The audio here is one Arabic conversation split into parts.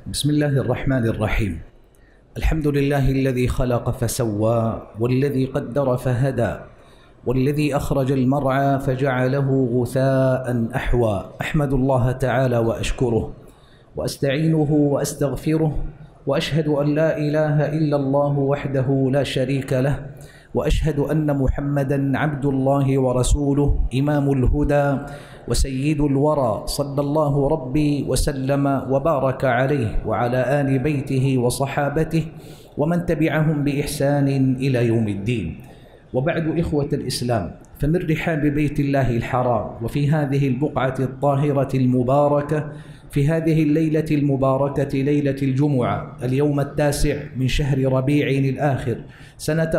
بسم الله الرحمن الرحيم. الحمد لله الذي خلق فسوى، والذي قدر فهدى، والذي أخرج المرعى فجعله غثاء أحوى. أحمد الله تعالى وأشكره وأستعينه وأستغفره، وأشهد أن لا إله إلا الله وحده لا شريك له، وأشهد أن محمدًا عبد الله ورسوله إمام الهدى وسيد الورى، صلى الله ربي وسلم وبارك عليه وعلى آل بيته وصحابته ومن تبعهم بإحسان إلى يوم الدين. وبعد، إخوة الإسلام، فمن رحاب بيت الله الحرام، وفي هذه البقعة الطاهرة المباركة، في هذه الليلة المباركة، ليلة الجمعة، اليوم 9 من شهر ربيع الآخر، سنة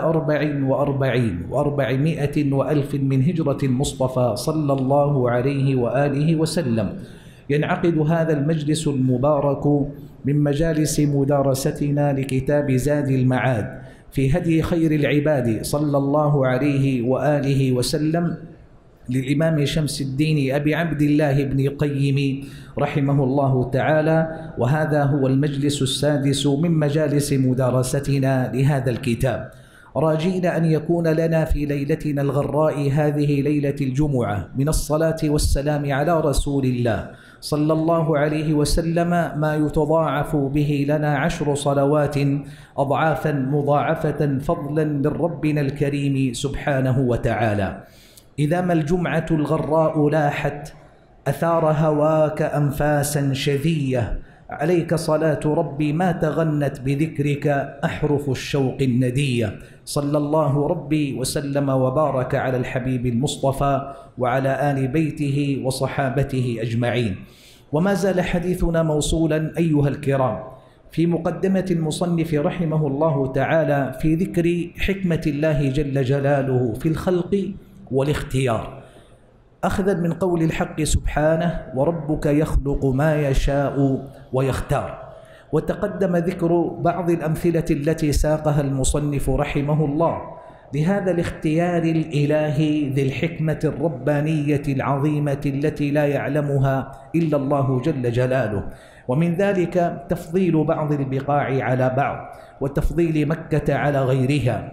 44 و400 وألف من هجرة المصطفى صلى الله عليه وآله وسلم، ينعقد هذا المجلس المبارك من مجالس مدارستنا لكتاب زاد المعاد في هدي خير العباد صلى الله عليه وآله وسلم، للإمام شمس الدين أبي عبد الله بن قيم رحمه الله تعالى. وهذا هو المجلس السادس من مجالس مدارستنا لهذا الكتاب، راجين أن يكون لنا في ليلتنا الغراء هذه ليلة الجمعة من الصلاة والسلام على رسول الله صلى الله عليه وسلم ما يتضاعف به لنا 10 صلوات أضعافا مضاعفة، فضلا من ربنا الكريم سبحانه وتعالى. إذا ما الجمعة الغراء لاحت، أثار هواك أنفاسا شذية، عليك صلاة ربي ما تغنت بذكرك أحرف الشوق الندية. صلى الله ربي وسلم وبارك على الحبيب المصطفى وعلى آل بيته وصحابته أجمعين. وما زال حديثنا موصولا أيها الكرام في مقدمة المصنف رحمه الله تعالى في ذكر حكمة الله جل جلاله في الخلق والاختيار، أخذا من قول الحق سبحانه: وربك يخلق ما يشاء ويختار. وتقدم ذكر بعض الأمثلة التي ساقها المصنف رحمه الله لهذا الاختيار الإلهي ذي الحكمة الربانية العظيمة التي لا يعلمها إلا الله جل جلاله، ومن ذلك تفضيل بعض البقاع على بعض، وتفضيل مكة على غيرها.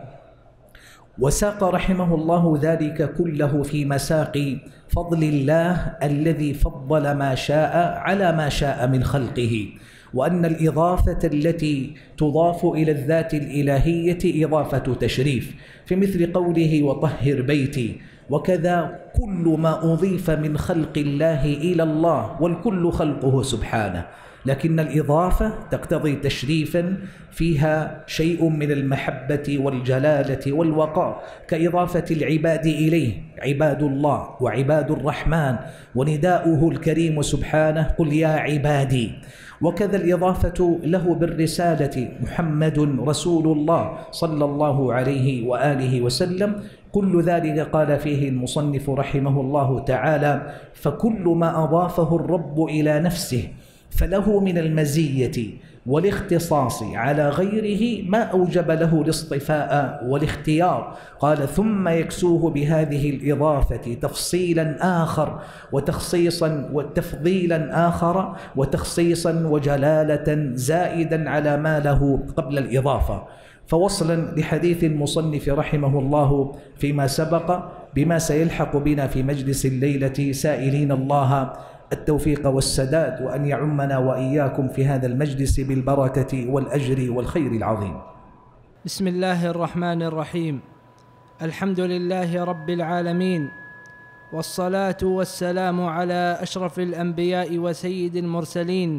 وساق رحمه الله ذلك كله في مساق فضل الله الذي فضل ما شاء على ما شاء من خلقه، وأن الإضافة التي تضاف إلى الذات الإلهية إضافة تشريف، في مثل قوله: وطهر بيتي. وكذا كل ما أضيف من خلق الله إلى الله، والكل خلقه سبحانه، لكن الإضافة تقتضي تشريفا فيها شيء من المحبة والجلالة والوقار، كإضافة العباد إليه: عباد الله وعباد الرحمن، ونداؤه الكريم سبحانه: قل يا عبادي. وكذا الإضافة له بالرسالة: محمد رسول الله صلى الله عليه وآله وسلم. كل ذلك قال فيه المصنف رحمه الله تعالى: فكل ما أضافه الرب إلى نفسه فله من المزية والاختصاص على غيره ما أوجب له الاصطفاء والاختيار. قال: ثم يكسوه بهذه الإضافة تفصيلا آخر وتخصيصا وتفضيلا آخر وتخصيصا وجلالة زائدا على ما له قبل الإضافة. فوصلا لحديث المصنف رحمه الله فيما سبق بما سيلحق بنا في مجلس الليلة، سائلين الله التوفيق والسداد، وأن يعمنا وإياكم في هذا المجلس بالبركة والأجر والخير العظيم. بسم الله الرحمن الرحيم. الحمد لله رب العالمين، والصلاة والسلام على أشرف الأنبياء وسيد المرسلين،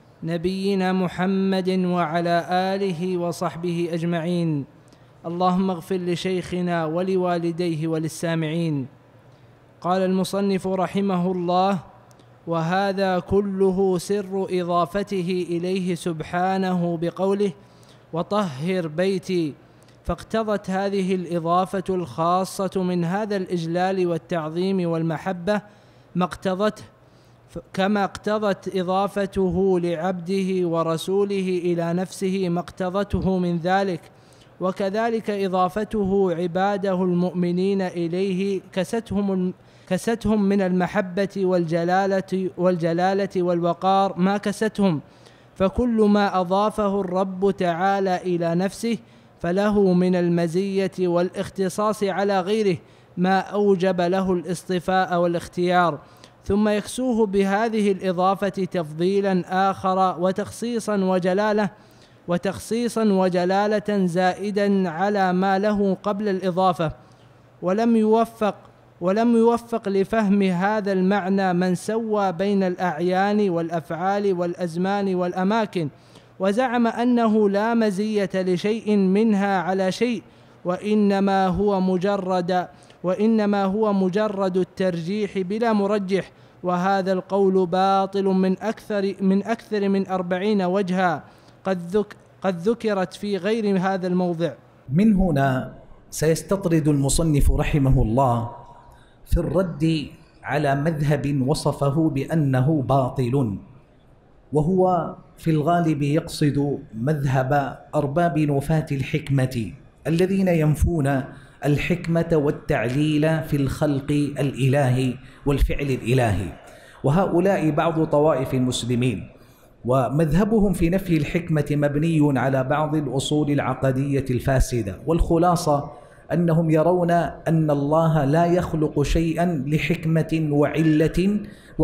نبينا محمد وعلى آله وصحبه أجمعين. اللهم اغفر لشيخنا ولوالديه وللسامعين. قال المصنف رحمه الله: وهذا كله سر إضافته إليه سبحانه بقوله: وطهر بيتي. فاقتضت هذه الإضافة الخاصة من هذا الإجلال والتعظيم والمحبة ما اقتضته، كما اقتضت إضافته لعبده ورسوله إلى نفسه ما اقتضته من ذلك، وكذلك إضافته عباده المؤمنين إليه كستهم من المحبة والجلالة والوقار ما كستهم، فكل ما أضافه الرب تعالى إلى نفسه فله من المزية والاختصاص على غيره ما أوجب له الاصطفاء والاختيار، ثم يكسوه بهذه الإضافة تفضيلا آخر وتخصيصا وجلالة زائدا على ما له قبل الإضافة. ولم يوفق لفهم هذا المعنى من سوى بين الأعيان والأفعال والأزمان والأماكن، وزعم أنه لا مزية لشيء منها على شيء، وإنما هو مجرد الترجيح بلا مرجح. وهذا القول باطل من أكثر من 40 وجها قد ذكرت في غير هذا الموضع. من هنا سيستطرد المصنف رحمه الله في الرد على مذهب وصفه بأنه باطل، وهو في الغالب يقصد مذهب أرباب نفاة الحكمة الذين ينفون الحكمة والتعليل في الخلق الإلهي والفعل الإلهي، وهؤلاء بعض طوائف المسلمين، ومذهبهم في نفي الحكمة مبني على بعض الأصول العقدية الفاسدة. والخلاصة أنهم يرون أن الله لا يخلق شيئا لحكمة وعلة،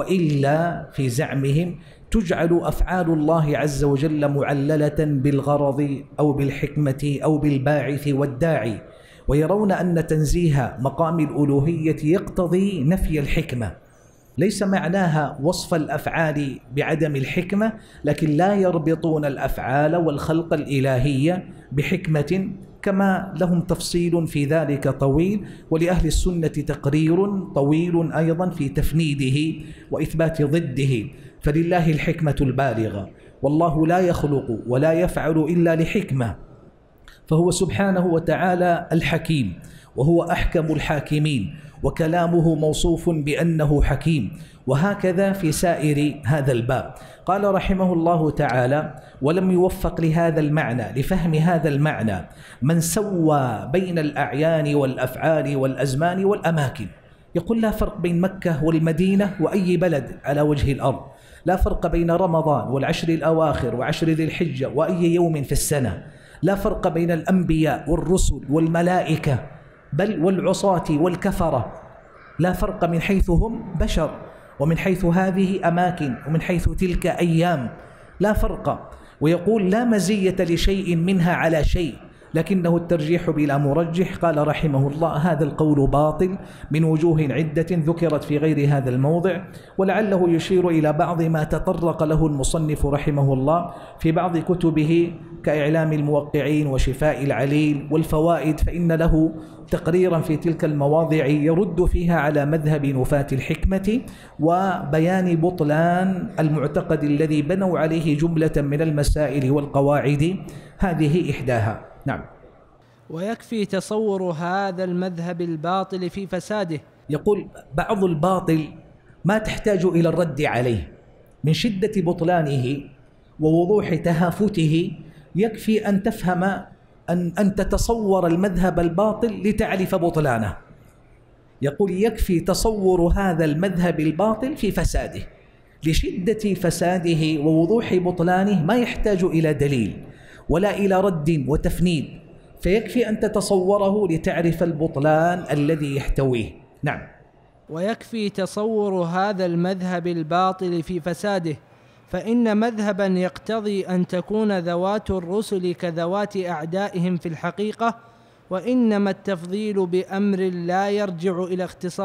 وإلا في زعمهم تجعل أفعال الله عز وجل معللة بالغرض أو بالحكمة أو بالباعث والداعي، ويرون أن تنزيه مقام الألوهية يقتضي نفي الحكمة. ليس معناها وصف الأفعال بعدم الحكمة، لكن لا يربطون الأفعال والخلق الإلهية بحكمة، كما لهم تفصيل في ذلك طويل، ولأهل السنة تقرير طويل أيضا في تفنيده وإثبات ضده. فلله الحكمة البالغة، والله لا يخلق ولا يفعل إلا لحكمة، فهو سبحانه وتعالى الحكيم، وهو أحكم الحاكمين، وكلامه موصوف بأنه حكيم. وهكذا في سائر هذا الباب. قال رحمه الله تعالى: ولم يوفق لهذا المعنى، لفهم هذا المعنى، من سوى بين الأعيان والأفعال والأزمان والأماكن. يقول لا فرق بين مكة والمدينة وأي بلد على وجه الأرض، لا فرق بين رمضان والعشر الأواخر وعشر ذي الحجة وأي يوم في السنة، لا فرق بين الأنبياء والرسل والملائكة بل والعصاة والكفرة، لا فرق من حيث هم بشر، ومن حيث هذه أماكن، ومن حيث تلك أيام، لا فرق. ويقول لا مزية لشيء منها على شيء، لكنه الترجيح بلا مرجح. قال رحمه الله: هذا القول باطل من وجوه عدة ذكرت في غير هذا الموضع، ولعله يشير إلى بعض ما تطرق له المصنف رحمه الله في بعض كتبه كإعلام الموقعين وشفاء العليل والفوائد، فإن له تقريرا في تلك المواضع يرد فيها على مذهب نفاة الحكمة وبيان بطلان المعتقد الذي بنوا عليه جملة من المسائل والقواعد، هذه إحداها. نعم. ويكفي تصور هذا المذهب الباطل في فساده. يقول بعض الباطل ما تحتاج إلى الرد عليه، من شدة بطلانه ووضوح تهافته يكفي أن تفهم أن تتصور المذهب الباطل لتعرف بطلانه. يقول يكفي تصور هذا المذهب الباطل في فساده، لشدة فساده ووضوح بطلانه ما يحتاج إلى دليل ولا إلى رد وتفنيد، فيكفي أن تتصوره لتعرف البطلان الذي يحتويه. نعم. ويكفي تصور هذا المذهب الباطل في فساده، فإن مذهبا يقتضي أن تكون ذوات الرسل كذوات أعدائهم في الحقيقة، وإنما التفضيل بأمر لا يرجع إلى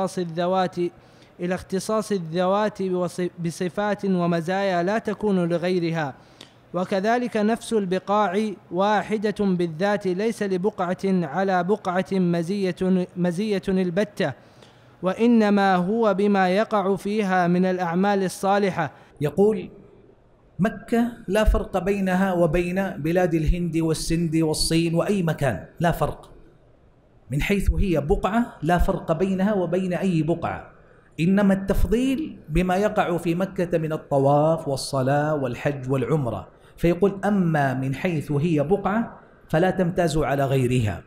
اختصاص الذوات بصفات ومزايا لا تكون لغيرها. وكذلك نفس البقاع واحدة بالذات، ليس لبقعة على بقعة مزية البتة، وإنما هو بما يقع فيها من الأعمال الصالحة. يقول مكة لا فرق بينها وبين بلاد الهند والسند والصين وأي مكان، لا فرق من حيث هي بقعة، لا فرق بينها وبين أي بقعة، إنما التفضيل بما يقع في مكة من الطواف والصلاة والحج والعمرة. فيقول أما من حيث هي بقعة فلا تمتاز على غيرها.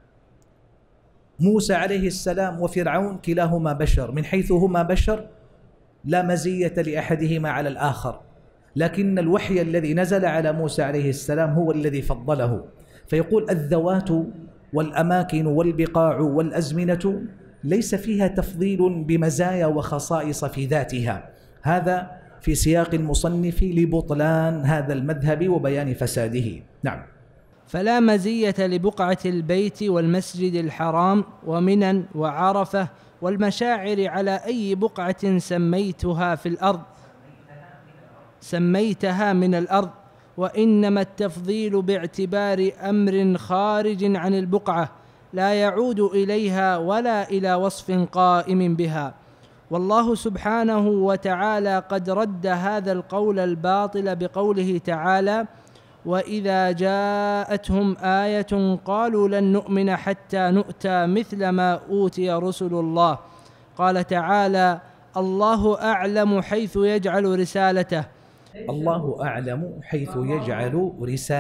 موسى عليه السلام وفرعون كلاهما بشر، من حيث هما بشر لا مزية لأحدهما على الآخر، لكن الوحي الذي نزل على موسى عليه السلام هو الذي فضله. فيقول الذوات والأماكن والبقاع والأزمنة ليس فيها تفضيل بمزايا وخصائص في ذاتها، هذا في سياق المصنف لبطلان هذا المذهب وبيان فساده. نعم. فلا مزية لبقعة البيت والمسجد الحرام ومنى وعرفة والمشاعر على أي بقعة سميتها من الأرض، وإنما التفضيل باعتبار أمر خارج عن البقعة لا يعود إليها ولا إلى وصف قائم بها. والله سبحانه وتعالى قد رد هذا القول الباطل بقوله تعالى: وإذا جاءتهم آية قالوا لن نؤمن حتى نؤتى مثل ما أوتي رسل الله. قال تعالى: الله أعلم حيث يجعل رسالته. الله أعلم حيث يجعل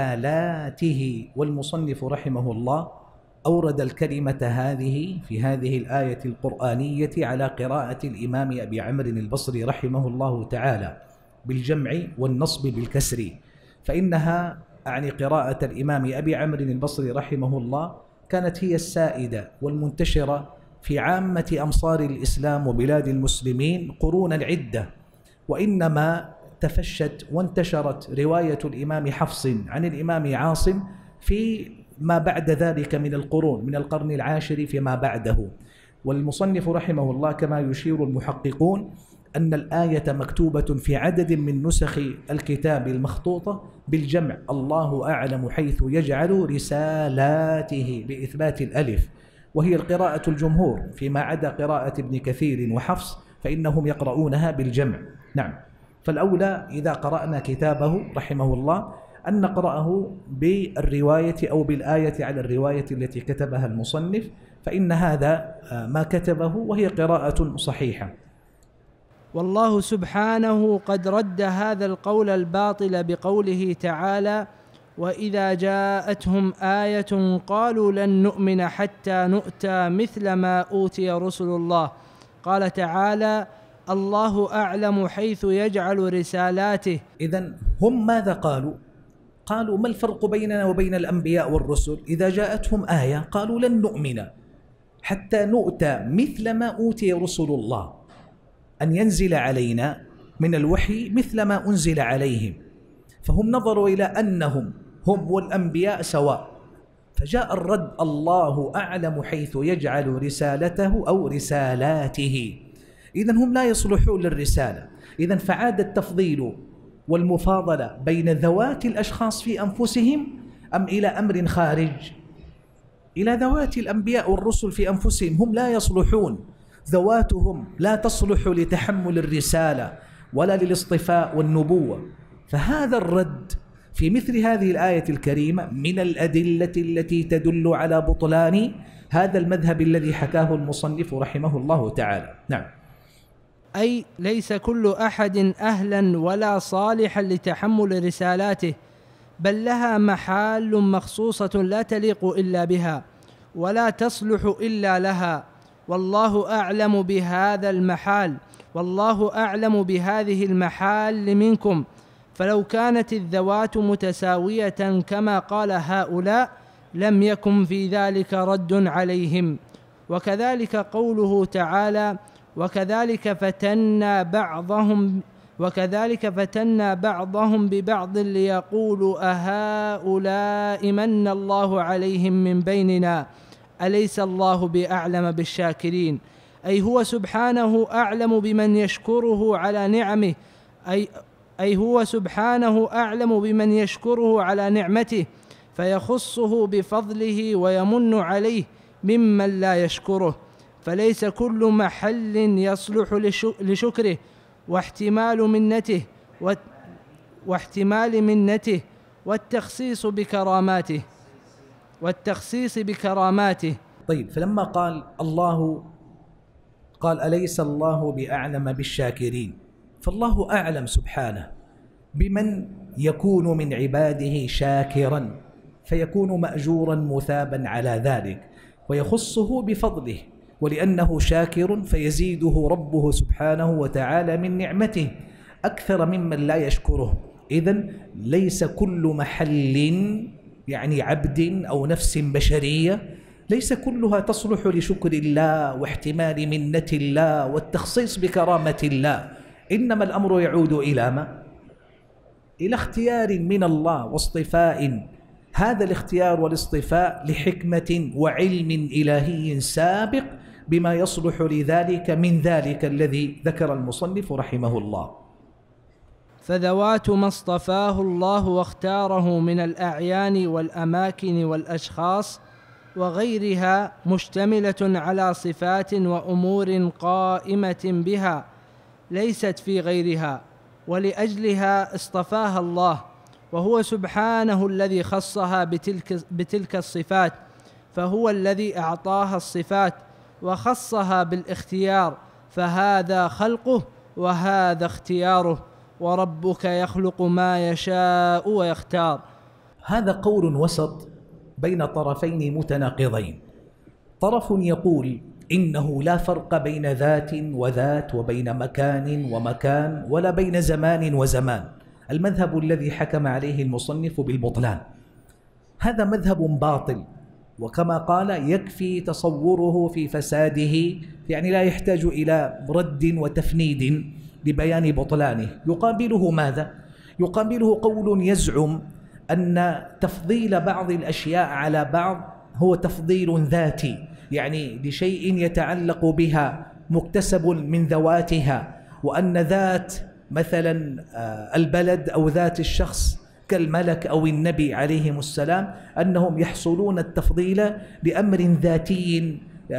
رسالاته. والمصنف رحمه الله أورد الكلمة هذه في هذه الآية القرآنية على قراءة الإمام أبي عمرو البصري رحمه الله تعالى بالجمع والنصب بالكسر، فإنها أعني قراءة الإمام أبي عمرو البصري رحمه الله كانت هي السائدة والمنتشرة في عامة أمصار الإسلام وبلاد المسلمين قرونا عدة، وإنما تفشت وانتشرت رواية الإمام حفص عن الإمام عاصم في ما بعد ذلك من القرون، من القرن العاشر فيما بعده. والمصنف رحمه الله كما يشير المحققون أن الآية مكتوبة في عدد من نسخ الكتاب المخطوطة بالجمع: الله أعلم حيث يجعل رسالاته بإثبات الألف، وهي القراءة الجمهور فيما عدا قراءة ابن كثير وحفص فإنهم يقرؤونها بالجمع. نعم. فالأولى إذا قرأنا كتابه رحمه الله أن نقرأه بالرواية أو بالآية على الرواية التي كتبها المصنف، فإن هذا ما كتبه وهي قراءة صحيحة. والله سبحانه قد رد هذا القول الباطل بقوله تعالى: وإذا جاءتهم آية قالوا لن نؤمن حتى نؤتى مثل ما أوتي رسل الله. قال تعالى: الله أعلم حيث يجعل رسالاته. إذن هم ماذا قالوا؟ قالوا ما الفرق بيننا وبين الأنبياء والرسل؟ إذا جاءتهم آية قالوا لن نؤمن حتى نؤتى مثل ما أوتي رسل الله، أن ينزل علينا من الوحي مثل ما أنزل عليهم. فهم نظروا إلى أنهم هم والأنبياء سواء، فجاء الرد: الله أعلم حيث يجعل رسالته أو رسالاته. إذن هم لا يصلحون للرسالة. إذن فعاد التفضيل والمفاضلة بين ذوات الأشخاص في أنفسهم أم إلى أمر خارج؟ إلى ذوات الأنبياء والرسل في أنفسهم. هم لا يصلحون، ذواتهم لا تصلح لتحمل الرسالة ولا للاصطفاء والنبوة. فهذا الرد في مثل هذه الآية الكريمة من الأدلة التي تدل على بطلان هذا المذهب الذي حكاه المصنف رحمه الله تعالى. نعم. أي ليس كل أحد أهلا ولا صالحا لتحمل رسالاته، بل لها محال مخصوصة لا تليق إلا بها ولا تصلح إلا لها، والله أعلم بهذا المحال، والله أعلم بهذه المحال منكم. فلو كانت الذوات متساوية كما قال هؤلاء لم يكن في ذلك رد عليهم. وكذلك قوله تعالى: وكذلك فتنا بعضهم ببعض ليقولوا أهؤلاء من الله عليهم من بيننا أليس الله بأعلم بالشاكرين. أي هو سبحانه أعلم بمن يشكره على نعمه، أي هو سبحانه أعلم بمن يشكره على نعمته فيخصه بفضله ويمن عليه ممن لا يشكره. فليس كل محل يصلح لشكره واحتمال منته والتخصيص بكراماته. طيب، فلما قال الله قال أليس الله بأعلم بالشاكرين، فالله أعلم سبحانه بمن يكون من عباده شاكرا فيكون مأجورا مثابا على ذلك، ويخصه بفضله، ولأنه شاكر فيزيده ربه سبحانه وتعالى من نعمته. أكثر ممن لا يشكره. إذن ليس كل محل يعني عبد أو نفس بشرية ليس كلها تصلح لشكر الله واحتمال منة الله والتخصيص بكرامة الله، إنما الأمر يعود إلى ما؟ إلى اختيار من الله واصطفاء. هذا الاختيار والاصطفاء لحكمة وعلم إلهي سابق بما يصلح لذلك من ذلك الذي ذكر المصنف رحمه الله. فذوات ما اصطفاه الله واختاره من الأعيان والأماكن والأشخاص وغيرها مشتملة على صفات وأمور قائمة بها ليست في غيرها، ولأجلها اصطفاها الله، وهو سبحانه الذي خصها بتلك الصفات، فهو الذي أعطاها الصفات وخصها بالاختيار، فهذا خلقه وهذا اختياره، وربك يخلق ما يشاء ويختار. هذا قول وسط بين طرفين متناقضين. طرف يقول إنه لا فرق بين ذات وذات وبين مكان ومكان ولا بين زمان وزمان، المذهب الذي حكم عليه المصنف بالبطلان. هذا مذهب باطل، وكما قال يكفي تصوره في فساده، يعني لا يحتاج إلى رد وتفنيد لبيان بطلانه. يقابله ماذا؟ يقابله قول يزعم أن تفضيل بعض الأشياء على بعض هو تفضيل ذاتي، يعني لشيء يتعلق بها مكتسب من ذواتها، وأن ذات مثلا البلد أو ذات الشخص كالملك أو النبي عليهم السلام أنهم يحصلون التفضيل بأمر ذاتي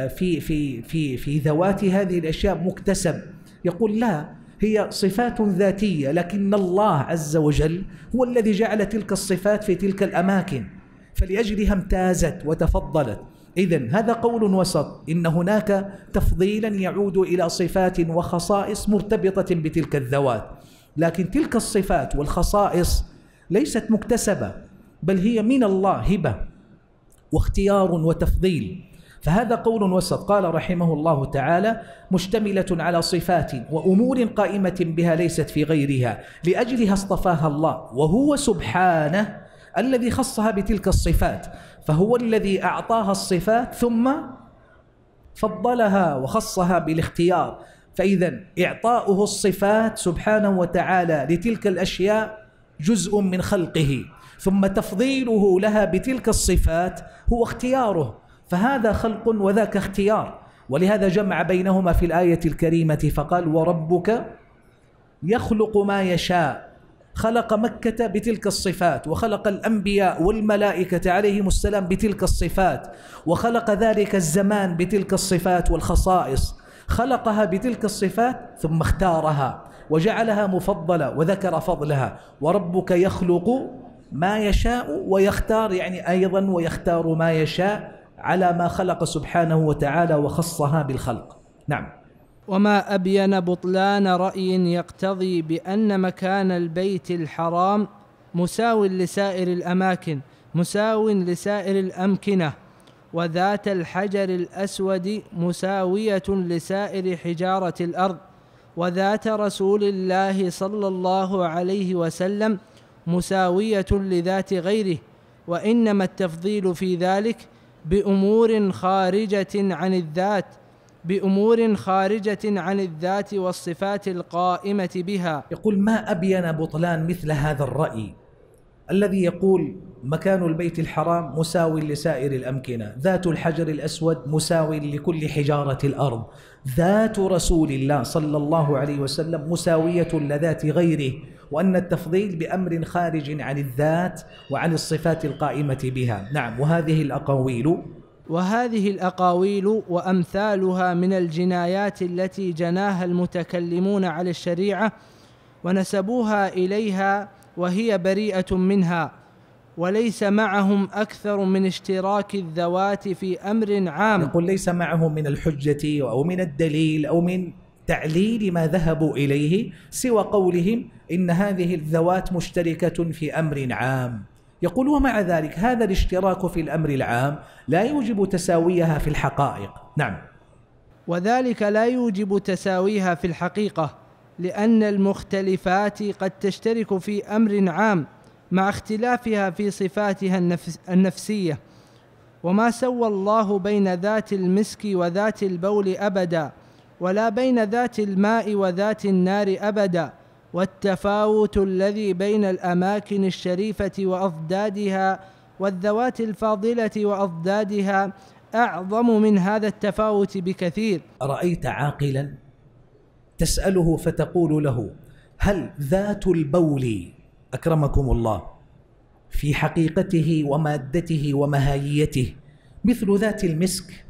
في ذوات هذه الأشياء مكتسب. يقول لا، هي صفات ذاتية، لكن الله عز وجل هو الذي جعل تلك الصفات في تلك الأماكن، فلأجلها امتازت وتفضلت. إذن هذا قول وسط، إن هناك تفضيلا يعود إلى صفات وخصائص مرتبطة بتلك الذوات، لكن تلك الصفات والخصائص ليست مكتسبة، بل هي من الله هبة واختيار وتفضيل. فهذا قول وسط. قال رحمه الله تعالى مشتملة على صفات وأمور قائمة بها ليست في غيرها، لأجلها اصطفاها الله، وهو سبحانه الذي خصها بتلك الصفات، فهو الذي أعطاها الصفات ثم فضلها وخصها بالاختيار. فإذا إعطاؤه الصفات سبحانه وتعالى لتلك الأشياء جزء من خلقه، ثم تفضيله لها بتلك الصفات هو اختياره، فهذا خلق وذاك اختيار. ولهذا جمع بينهما في الآية الكريمة فقال وربك يخلق ما يشاء. خلق مكة بتلك الصفات، وخلق الأنبياء والملائكة عليهم السلام بتلك الصفات، وخلق ذلك الزمان بتلك الصفات والخصائص، خلقها بتلك الصفات ثم اختارها وجعلها مفضلة وذكر فضلها. وربك يخلق ما يشاء ويختار، يعني أيضا ويختار ما يشاء على ما خلق سبحانه وتعالى وخصها بالخلق. نعم. وما أبين بطلان رأي يقتضي بأن مكان البيت الحرام مساو لسائر الأماكن، مساو لسائر الأمكنة، وذات الحجر الأسود مساوية لسائر حجارة الأرض، وذات رسول الله صلى الله عليه وسلم مساوية لذات غيره، وإنما التفضيل في ذلك بأمور خارجة عن الذات والصفات القائمة بها. يقول ما أبين بطلان مثل هذا الرأي الذي يقول مكان البيت الحرام مساوي لسائر الأمكنة، ذات الحجر الأسود مساوي لكل حجارة الأرض، ذات رسول الله صلى الله عليه وسلم مساوية لذات غيره، وأن التفضيل بأمر خارج عن الذات وعن الصفات القائمة بها. نعم. وهذه الأقاويل وأمثالها من الجنايات التي جناها المتكلمون على الشريعة ونسبوها إليها وهي بريئة منها، وليس معهم أكثر من اشتراك الذوات في أمر عام. يقول ليس معهم من الحجة أو من الدليل أو من تعليل ما ذهبوا إليه سوى قولهم إن هذه الذوات مشتركة في أمر عام. يقول ومع ذلك هذا الاشتراك في الأمر العام لا يوجب تساويها في الحقائق. نعم. وذلك لا يوجب تساويها في الحقيقة، لأن المختلفات قد تشترك في أمر عام مع اختلافها في صفاتها النفسية، وما سوى الله بين ذات المسك وذات البول أبدا، ولا بين ذات الماء وذات النار أبدا. والتفاوت الذي بين الأماكن الشريفة وأضدادها والذوات الفاضلة وأضدادها أعظم من هذا التفاوت بكثير. أرأيت عاقلا تسأله فتقول له: هل ذات البول أكرمكم الله في حقيقته ومادته وماهيته مثل ذات المسك؟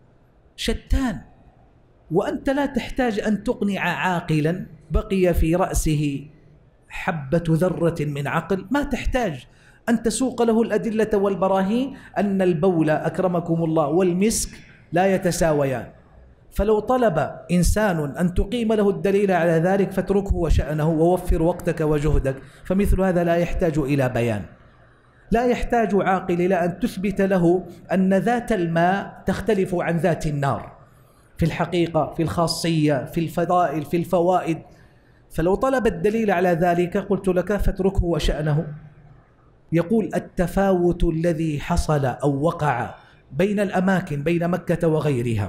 شتان. وأنت لا تحتاج أن تقنع عاقلا بقي في رأسه حبة ذرة من عقل، ما تحتاج أن تسوق له الأدلة والبراهين أن البول أكرمكم الله والمسك لا يتساويان. فلو طلب إنسان أن تقيم له الدليل على ذلك فاتركه وشأنه ووفر وقتك وجهدك، فمثل هذا لا يحتاج إلى بيان. لا يحتاج عاقل إلى أن تثبت له أن ذات الماء تختلف عن ذات النار في الحقيقة، في الخاصية، في الفضائل، في الفوائد. فلو طلب الدليل على ذلك قلت لك فاتركه وشأنه. يقول: التفاوت الذي حصل أو وقع بين الأماكن، بين مكة وغيرها،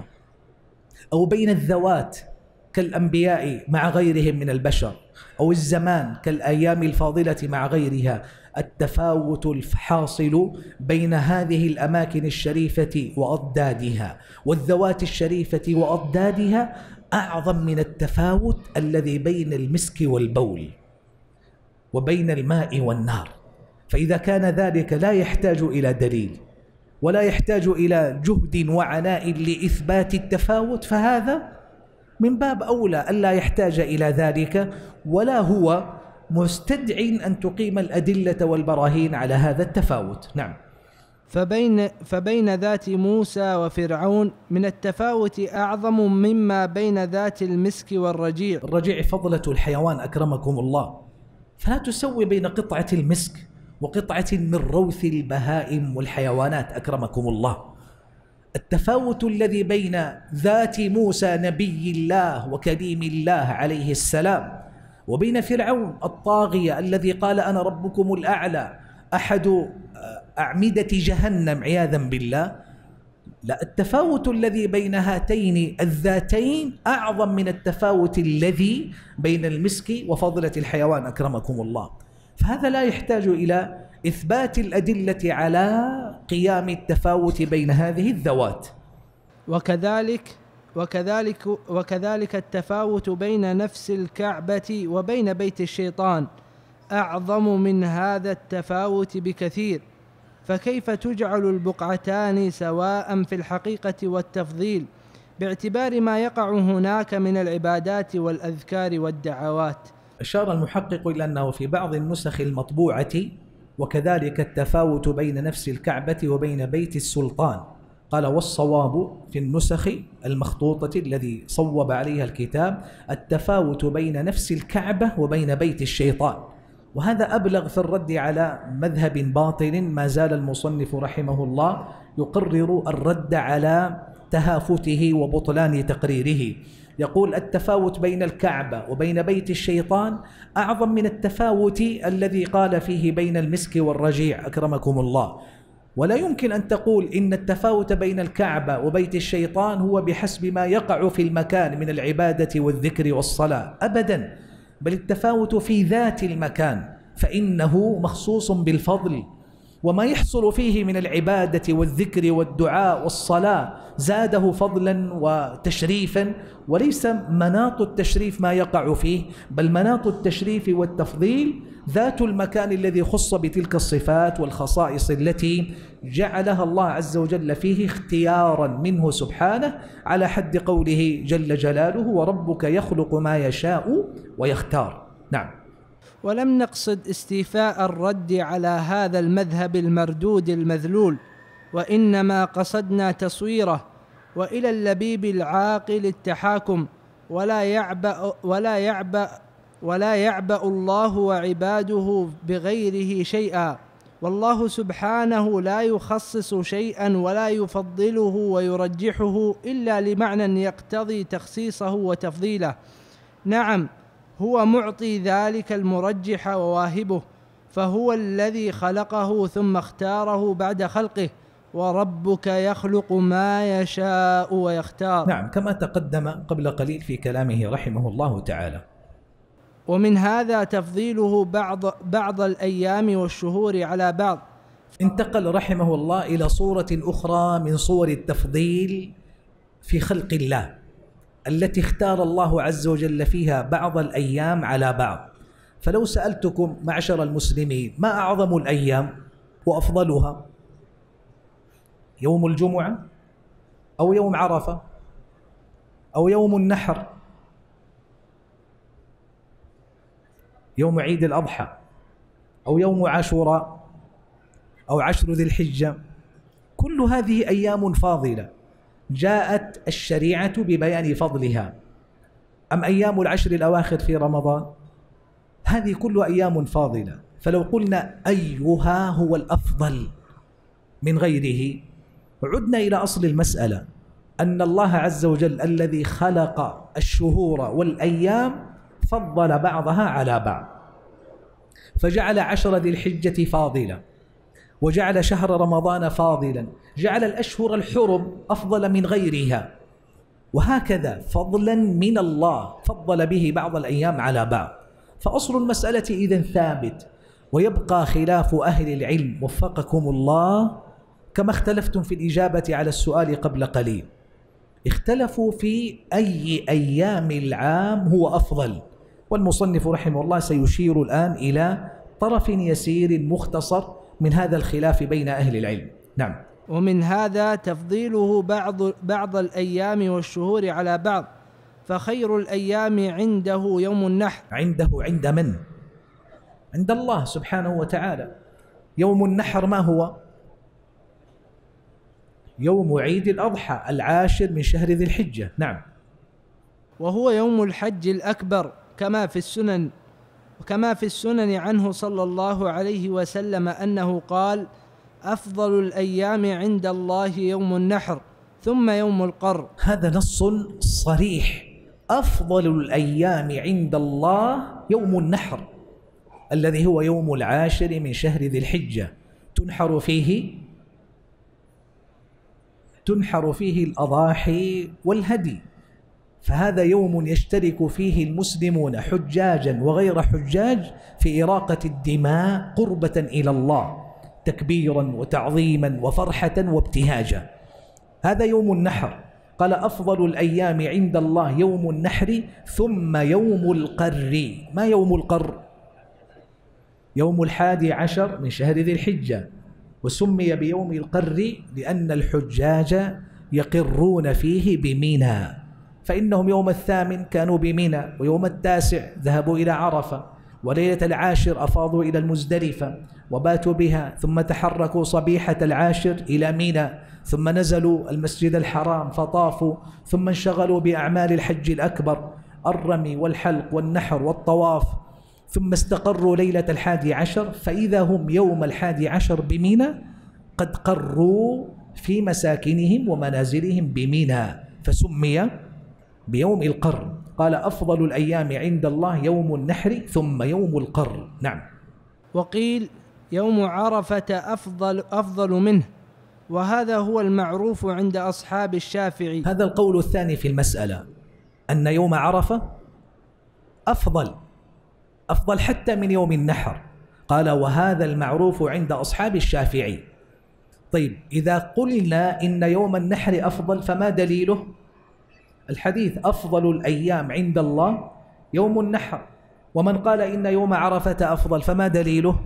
أو بين الذوات كالأنبياء مع غيرهم من البشر، أو الزمان كالأيام الفاضلة مع غيرها، التفاوت الحاصل بين هذه الأماكن الشريفة وأضدادها والذوات الشريفة وأضدادها أعظم من التفاوت الذي بين المسك والبول وبين الماء والنار. فإذا كان ذلك لا يحتاج إلى دليل ولا يحتاج إلى جهد وعناء لإثبات التفاوت، فهذا من باب أولى ألا يحتاج إلى ذلك، ولا هو مستدع أن تقيم الأدلة والبراهين على هذا التفاوت. نعم. فبين ذات موسى وفرعون من التفاوت أعظم مما بين ذات المسك والرجيع. الرجيع فضلة الحيوان أكرمكم الله، فلا تسوي بين قطعة المسك وقطعة من روث البهائم والحيوانات أكرمكم الله. التفاوت الذي بين ذات موسى نبي الله وكليم الله عليه السلام وبين فرعون الطاغية الذي قال أنا ربكم الأعلى، أحد أعمدة جهنم عياذا بالله، لا، التفاوت الذي بين هاتين الذاتين أعظم من التفاوت الذي بين المسك وفضلة الحيوان أكرمكم الله. فهذا لا يحتاج إلى إثبات الأدلة على قيام التفاوت بين هذه الذوات. وكذلك التفاوت بين نفس الكعبة وبين بيت الشيطان أعظم من هذا التفاوت بكثير. فكيف تجعل البقعتان سواء في الحقيقة والتفضيل باعتبار ما يقع هناك من العبادات والأذكار والدعوات؟ أشار المحقق إلى أنه في بعض النسخ المطبوعة وكذلك التفاوت بين نفس الكعبة وبين بيت السلطان. قال: والصواب في النسخ المخطوطة الذي صوب عليها الكتاب التفاوت بين نفس الكعبة وبين بيت الشيطان. وهذا أبلغ في الرد على مذهب باطل ما زال المصنف رحمه الله يقرر الرد على تهافته وبطلان تقريره. يقول: التفاوت بين الكعبة وبين بيت الشيطان أعظم من التفاوت الذي قال فيه بين المسك والرجيع أكرمكم الله. ولا يمكن أن تقول إن التفاوت بين الكعبة وبيت الشيطان هو بحسب ما يقع في المكان من العبادة والذكر والصلاة، أبدا، بل التفاوت في ذات المكان، فإنه مخصوص بالفضل، وما يحصل فيه من العبادة والذكر والدعاء والصلاة زاده فضلا وتشريفا، وليس مناط التشريف ما يقع فيه، بل مناط التشريف والتفضيل ذات المكان الذي خص بتلك الصفات والخصائص التي جعلها الله عز وجل فيه اختيارا منه سبحانه، على حد قوله جل جلاله: وربك يخلق ما يشاء ويختار. نعم. ولم نقصد استيفاء الرد على هذا المذهب المردود المذلول، وإنما قصدنا تصويره، وإلى اللبيب العاقل التحاكم، ولا يعبأ الله وعباده بغيره شيئا، والله سبحانه لا يخصص شيئا ولا يفضله ويرجحه إلا لمعنى يقتضي تخصيصه وتفضيله. نعم، هو معطي ذلك المرجح وواهبه، فهو الذي خلقه ثم اختاره بعد خلقه، وربك يخلق ما يشاء ويختار. نعم، كما تقدم قبل قليل في كلامه رحمه الله تعالى. ومن هذا تفضيله بعض الأيام والشهور على بعض. انتقل رحمه الله إلى صورة أخرى من صور التفضيل في خلق الله، التي اختار الله عز وجل فيها بعض الأيام على بعض. فلو سألتكم معشر المسلمين ما أعظم الأيام وأفضلها، يوم الجمعة أو يوم عرفة أو يوم النحر، يوم عيد الأضحى أو يوم عاشوراء أو 10 ذي الحجة؟ كل هذه أيام فاضلة جاءت الشريعة ببيان فضلها. أم أيام العشر الأواخر في رمضان؟ هذه كلها أيام فاضلة. فلو قلنا أيها هو الأفضل من غيره، عدنا إلى أصل المسألة، أن الله عز وجل الذي خلق الشهور والأيام فضل بعضها على بعض، فجعل 10 ذي الحجة فاضلة، وجعل شهر رمضان فاضلا، جعل الأشهر الحرم أفضل من غيرها، وهكذا فضلا من الله فضل به بعض الأيام على بعض. فأصل المسألة إذن ثابت، ويبقى خلاف أهل العلم وفقكم الله كما اختلفتم في الإجابة على السؤال قبل قليل. اختلفوا في أي أيام العام هو أفضل، والمصنف رحمه الله سيشير الآن إلى طرف يسير مختصر من هذا الخلاف بين أهل العلم. نعم. ومن هذا تفضيله بعض الأيام والشهور على بعض، فخير الأيام عنده يوم النحر. عند من؟ عند الله سبحانه وتعالى. يوم النحر ما هو؟ يوم عيد الأضحى 10 من شهر ذي الحجة. نعم. وهو يوم الحج الأكبر كما في السنن عنه صلى الله عليه وسلم أنه قال: أفضل الأيام عند الله يوم النحر ثم يوم القر. هذا نص صريح، أفضل الأيام عند الله يوم النحر الذي هو يوم 10 من شهر ذي الحجة، تنحر فيه الأضاحي والهدي. فهذا يوم يشترك فيه المسلمون حجاجا وغير حجاج في إراقة الدماء قربة إلى الله، تكبيرا وتعظيما وفرحة وابتهاجا. هذا يوم النحر. قال: أفضل الأيام عند الله يوم النحر ثم يوم القر. ما يوم القر؟ يوم 11 من شهر ذي الحجة، وسمي بيوم القر لأن الحجاج يقرون فيه بمنى، فإنهم يوم 8 كانوا بمنى، ويوم 9 ذهبوا إلى عرفة، وليلة 10 أفاضوا إلى المزدلفة وباتوا بها، ثم تحركوا صبيحة 10 إلى منى، ثم نزلوا المسجد الحرام فطافوا، ثم انشغلوا بأعمال الحج الأكبر، الرمي والحلق والنحر والطواف، ثم استقروا ليلة 11، فإذا هم يوم 11 بمنى قد قروا في مساكنهم ومنازلهم بمنى، فسمي بيوم القر. قال: أفضل الأيام عند الله يوم النحر ثم يوم القر. نعم. وقيل يوم عرفة أفضل منه، وهذا هو المعروف عند أصحاب الشافعي. هذا القول الثاني في المسألة، أن يوم عرفة أفضل حتى من يوم النحر. قال: وهذا المعروف عند أصحاب الشافعي. طيب، إذا قلنا إن يوم النحر أفضل فما دليله؟ الحديث: أفضل الأيام عند الله يوم النحر. ومن قال إن يوم عرفة أفضل فما دليله؟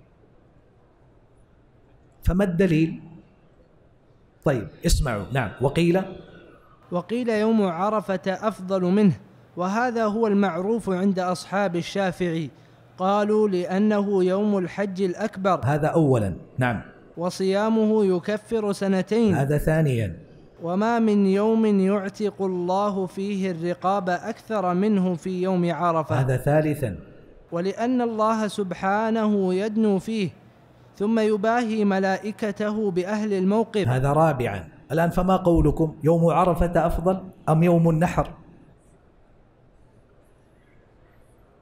فما الدليل؟ طيب اسمعوا. نعم. وقيل يوم عرفة أفضل منه، وهذا هو المعروف عند أصحاب الشافعي. قالوا لأنه يوم الحج الأكبر. هذا أولا. نعم. وصيامه يكفر 2. هذا ثانيا. وما من يوم يعتق الله فيه الرقاب أكثر منه في يوم عرفة. هذا ثالثا. ولأن الله سبحانه يدنو فيه ثم يباهي ملائكته بأهل الموقف. هذا رابعا. الآن فما قولكم؟ يوم عرفة أفضل أم يوم النحر؟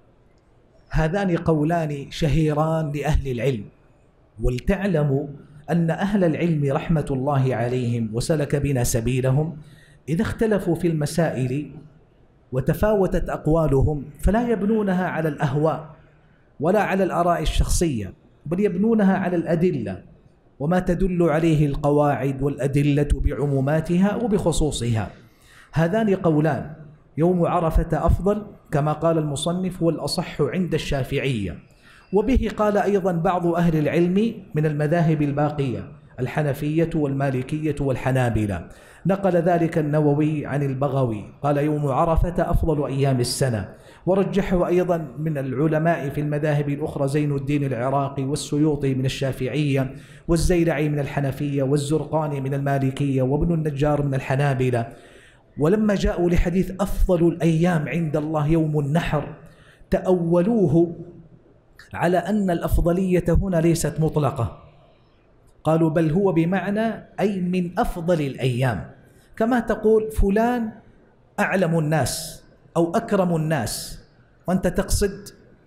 هذان قولان شهيران لأهل العلم، ولتعلموا أن أهل العلم رحمة الله عليهم وسلك بنا سبيلهم إذا اختلفوا في المسائل وتفاوتت أقوالهم فلا يبنونها على الأهواء ولا على الآراء الشخصية، بل يبنونها على الأدلة وما تدل عليه القواعد والأدلة بعموماتها وبخصوصها. هذان قولان، يوم عرفة أفضل كما قال المصنف هو الأصح عند الشافعية، وبه قال أيضا بعض أهل العلم من المذاهب الباقية الحنفية والمالكية والحنابلة. نقل ذلك النووي عن البغوي قال يوم عرفة أفضل أيام السنة، ورجحه أيضا من العلماء في المذاهب الأخرى زين الدين العراقي والسيوطي من الشافعية والزيلعي من الحنفية والزرقاني من المالكية وابن النجار من الحنابلة. ولما جاءوا لحديث أفضل الأيام عند الله يوم النحر تأولوه على أن الأفضلية هنا ليست مطلقة، قالوا بل هو بمعنى أي من أفضل الأيام، كما تقول فلان أعلم الناس أو أكرم الناس، وأنت تقصد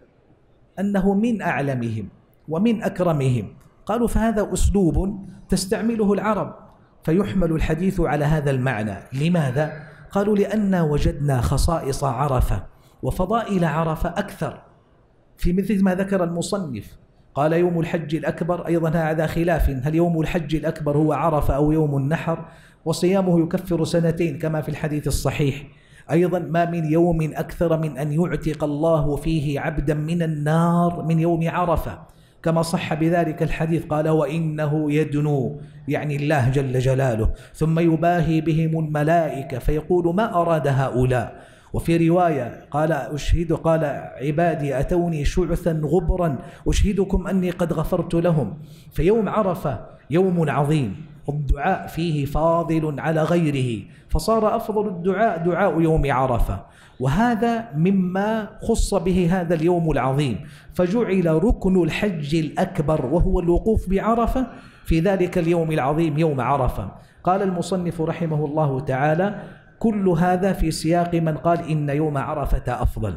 أنه من أعلمهم ومن أكرمهم. قالوا فهذا أسلوب تستعمله العرب فيحمل الحديث على هذا المعنى. لماذا؟ قالوا لأننا وجدنا خصائص عرفة وفضائل عرفة أكثر، في مثل ما ذكر المصنف قال يوم الحج الأكبر، أيضا هذا خلاف هل يوم الحج الأكبر هو عرفة أو يوم النحر، وصيامه يكفر سنتين كما في الحديث الصحيح. أيضا ما من يوم أكثر من أن يعتق الله فيه عبدا من النار من يوم عرفة، كما صح بذلك الحديث قال وإنه يدنو يعني الله جل جلاله ثم يباهي بهم الملائكة فيقول ما أراد هؤلاء. وفي رواية قال عبادي أتوني شعثا غبرا أشهدكم أني قد غفرت لهم. فيوم عرفة يوم عظيم والدعاء فيه فاضل على غيره، فصار أفضل الدعاء دعاء يوم عرفة، وهذا مما خص به هذا اليوم العظيم، فجعل ركن الحج الأكبر وهو الوقوف بعرفة في ذلك اليوم العظيم يوم عرفة. قال المصنف رحمه الله تعالى كل هذا في سياق من قال إن يوم عرفة أفضل.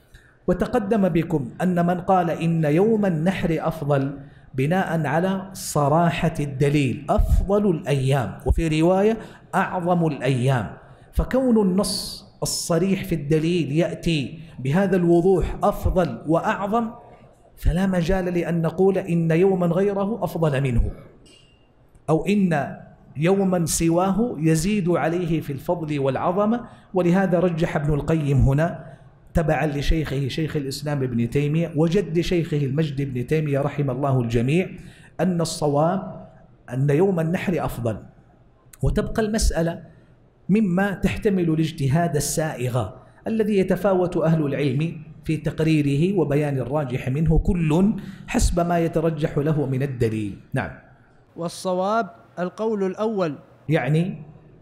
وتقدم بكم أن من قال إن يوم النحر أفضل بناء على صراحة الدليل أفضل الأيام، وفي رواية أعظم الأيام، فكون النص الصريح في الدليل يأتي بهذا الوضوح أفضل وأعظم فلا مجال لأن نقول إن يوما غيره أفضل منه أو إن يوما سواه يزيد عليه في الفضل والعظمة. ولهذا رجح ابن القيم هنا تبعا لشيخه شيخ الإسلام ابن تيمية وجد شيخه المجد ابن تيمية رحم الله الجميع أن الصواب أن يوم النحر أفضل. وتبقى المسألة مما تحتمل الاجتهاد السائغ الذي يتفاوت أهل العلم في تقريره وبيان الراجح منه كل حسب ما يترجح له من الدليل. نعم. والصواب القول الأول يعني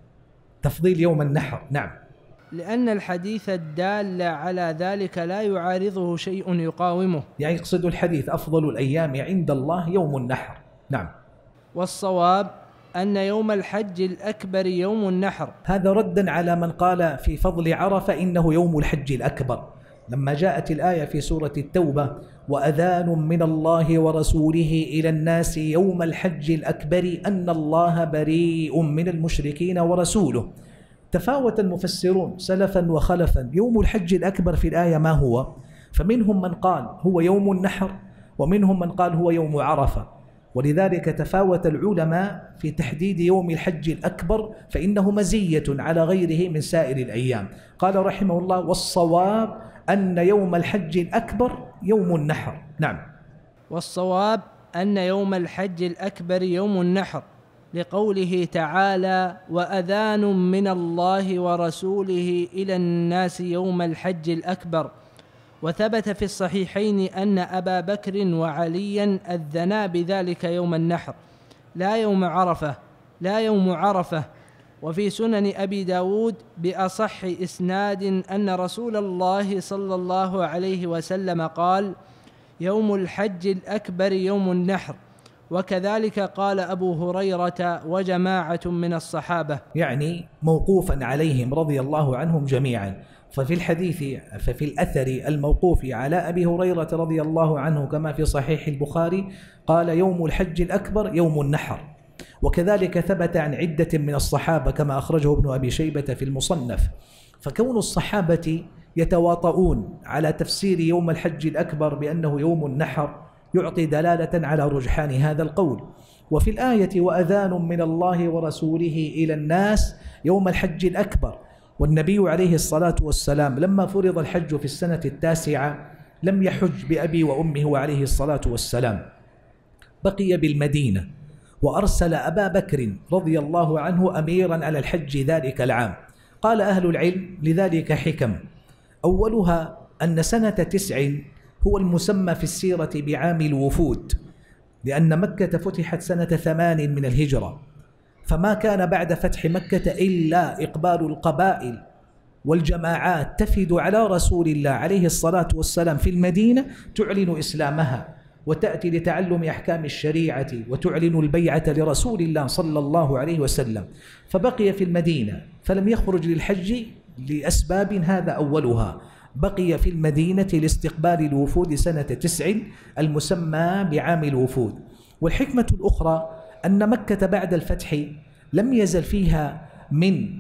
تفضيل يوم النحر. نعم، لأن الحديث الدال على ذلك لا يعارضه شيء يقاومه، يعني يقصد الحديث أفضل الأيام عند الله يوم النحر. نعم. والصواب أن يوم الحج الأكبر يوم النحر، هذا ردا على من قال في فضل عرفة إنه يوم الحج الأكبر، لما جاءت الآية في سورة التوبة وأذان من الله ورسوله إلى الناس يوم الحج الأكبر أن الله بريء من المشركين ورسوله. تفاوت المفسرون سلفا وخلفا يوم الحج الأكبر في الآية ما هو، فمنهم من قال هو يوم النحر ومنهم من قال هو يوم عرفة، ولذلك تفاوت العلماء في تحديد يوم الحج الأكبر فإنه مزية على غيره من سائر الأيام. قال رحمه الله والصواب أن يوم الحج الأكبر يوم النحر. نعم. والصواب أن يوم الحج الأكبر يوم النحر لقوله تعالى وأذان من الله ورسوله إلى الناس يوم الحج الأكبر. وثبت في الصحيحين أن أبا بكر وعليا أذنا بذلك يوم النحر لا يوم عرفة. وفي سنن أبي داود بأصح إسناد أن رسول الله صلى الله عليه وسلم قال يوم الحج الأكبر يوم النحر. وكذلك قال أبو هريرة وجماعة من الصحابة، يعني موقوفا عليهم رضي الله عنهم جميعا. ففي الأثر الموقوف على أبي هريرة رضي الله عنه كما في صحيح البخاري قال يوم الحج الأكبر يوم النحر، وكذلك ثبت عن عدة من الصحابة كما أخرجه ابن أبي شيبة في المصنف. فكون الصحابة يتواطؤون على تفسير يوم الحج الأكبر بأنه يوم النحر يعطي دلالة على رجحان هذا القول. وفي الآية وأذان من الله ورسوله إلى الناس يوم الحج الأكبر، والنبي عليه الصلاة والسلام لما فرض الحج في السنة 9 لم يحج بأبي وأمه عليه الصلاة والسلام، بقي بالمدينة وأرسل أبا بكر رضي الله عنه أميرا على الحج ذلك العام. قال أهل العلم لذلك حكم، أولها أن سنة 9 هو المسمى في السيرة بعام الوفود، لأن مكة فتحت سنة 8 من الهجرة، فما كان بعد فتح مكة إلا إقبال القبائل والجماعات تفد على رسول الله عليه الصلاة والسلام في المدينة تعلن إسلامها وتأتي لتعلم أحكام الشريعة وتعلن البيعة لرسول الله صلى الله عليه وسلم، فبقي في المدينة فلم يخرج للحج لأسباب هذا أولها، بقي في المدينة لاستقبال الوفود سنة 9 المسمى بعام الوفود. والحكمة الأخرى أن مكة بعد الفتح لم يزل فيها من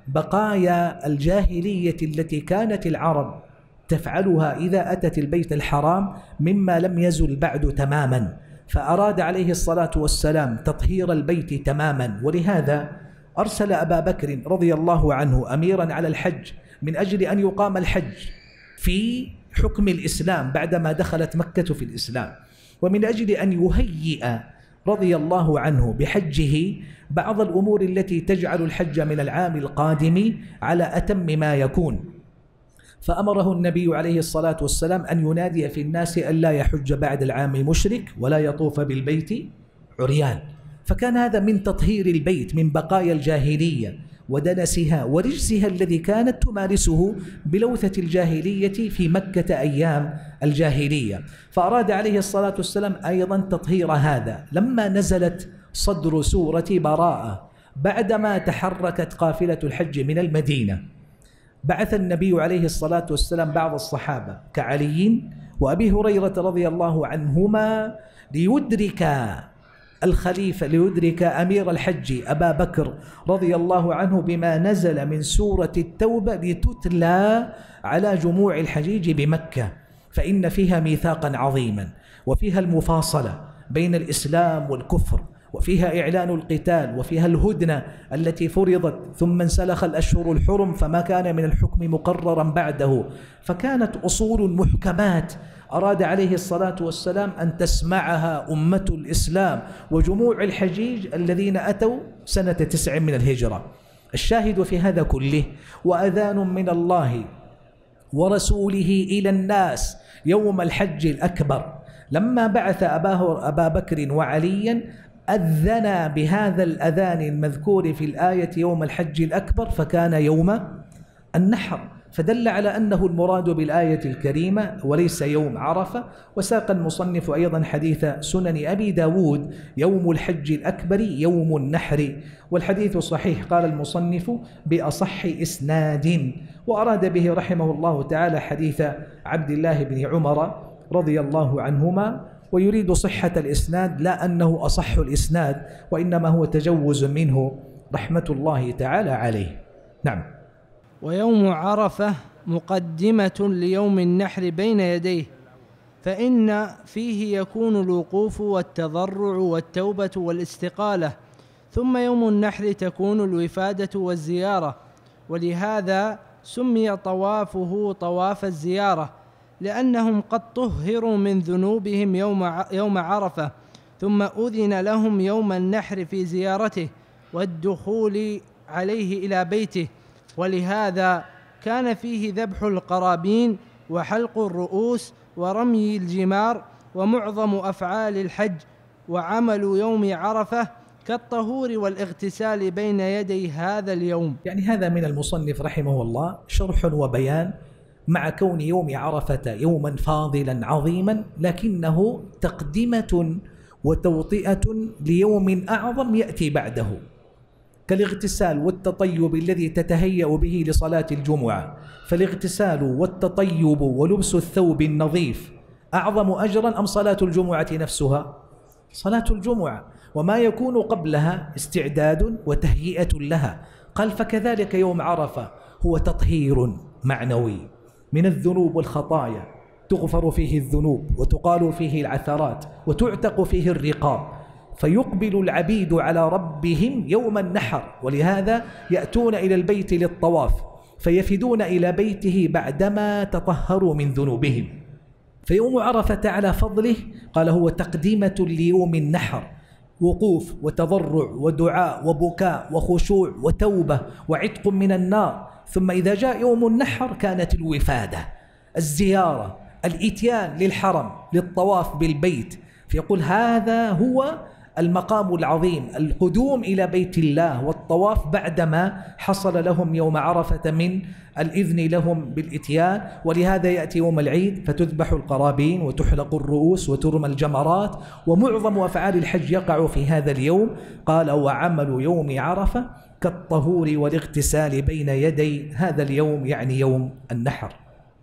بقايا الجاهلية التي كانت العرب تفعلها إذا أتت البيت الحرام مما لم يزل بعد تماما، فأراد عليه الصلاة والسلام تطهير البيت تماما، ولهذا أرسل أبا بكر رضي الله عنه أميرا على الحج من أجل أن يقام الحج في حكم الإسلام بعدما دخلت مكة في الإسلام، ومن أجل أن يهيئ رضي الله عنه بحجه بعض الأمور التي تجعل الحج من العام القادم على أتم ما يكون. فأمره النبي عليه الصلاة والسلام أن ينادي في الناس أن لا يحج بعد العام مشرك ولا يطوف بالبيت عريان، فكان هذا من تطهير البيت من بقايا الجاهلية ودنسها ورجسها الذي كانت تمارسه بلوثة الجاهلية في مكة أيام الجاهلية. فأراد عليه الصلاة والسلام أيضا تطهير هذا لما نزلت صدر سورة براءة بعدما تحركت قافلة الحج من المدينة. بعث النبي عليه الصلاة والسلام بعض الصحابة كعلي وأبي هريرة رضي الله عنهما ليدرك الخليفة ليدرك أمير الحج أبا بكر رضي الله عنه بما نزل من سورة التوبة لتتلى على جموع الحجيج بمكة، فإن فيها ميثاقا عظيما وفيها المفاصلة بين الإسلام والكفر، وفيها إعلان القتال، وفيها الهدنة التي فرضت ثم انسلخ الأشهر الحرم فما كان من الحكم مقررا بعده، فكانت أصول محكمات أراد عليه الصلاة والسلام أن تسمعها أمة الإسلام وجموع الحجيج الذين أتوا سنة 9 من الهجرة. الشاهد في هذا كله وأذان من الله ورسوله إلى الناس يوم الحج الأكبر، لما بعث أبا بكر وعليا أذنا بهذا الأذان المذكور في الآية يوم الحج الأكبر فكان يوم النحر، فدل على أنه المراد بالآية الكريمة وليس يوم عرفة. وساق المصنف أيضا حديث سنن أبي داود يوم الحج الأكبر يوم النحر، والحديث صحيح قال المصنف بأصح إسناد، وأراد به رحمه الله تعالى حديث عبد الله بن عمر رضي الله عنهما، ويريد صحة الإسناد لا أنه أصح الإسناد وإنما هو تجوز منه رحمة الله تعالى عليه. نعم. ويوم عرفة مقدمة ليوم النحر بين يديه، فإن فيه يكون الوقوف والتضرع والتوبة والاستقالة، ثم يوم النحر تكون الوفادة والزيارة، ولهذا سمي طوافه طواف الزيارة لأنهم قد طهروا من ذنوبهم يوم عرفة، ثم أذن لهم يوم النحر في زيارته والدخول عليه إلى بيته، ولهذا كان فيه ذبح القرابين وحلق الرؤوس ورمي الجمار ومعظم أفعال الحج. وعمل يوم عرفة كالطهور والاغتسال بين يدي هذا اليوم. يعني هذا من المصنف رحمه الله شرح وبيان مع كون يوم عرفة يوما فاضلا عظيما، لكنه تقدمة وتوطئة ليوم أعظم يأتي بعده، كالاغتسال والتطيب الذي تتهيأ به لصلاة الجمعة. فالاغتسال والتطيب ولبس الثوب النظيف أعظم أجرا أم صلاة الجمعة نفسها؟ صلاة الجمعة، وما يكون قبلها استعداد وتهيئة لها. قال فكذلك يوم عرفة هو تطهير معنوي من الذنوب والخطايا، تغفر فيه الذنوب وتقال فيه العثرات وتعتق فيه الرقاب، فيقبل العبيد على ربهم يوم النحر. ولهذا يأتون إلى البيت للطواف فيفدون إلى بيته بعدما تطهروا من ذنوبهم. فيوم عرفة على فضله قال هو تقديمة ليوم النحر، وقوف وتضرع ودعاء وبكاء وخشوع وتوبة وعتق من النار. ثم إذا جاء يوم النحر كانت الوفادة، الزيارة، الإتيان للحرم للطواف بالبيت. فيقول هذا هو المقام العظيم، القدوم إلى بيت الله والطواف بعدما حصل لهم يوم عرفة من الإذن لهم بالإتيان. ولهذا يأتي يوم العيد فتذبح القرابين وتحلق الرؤوس وترمى الجمرات، ومعظم أفعال الحج يقع في هذا اليوم. قال وعمل يوم عرفة كالطهور والاغتسال بين يدي هذا اليوم، يعني يوم النحر.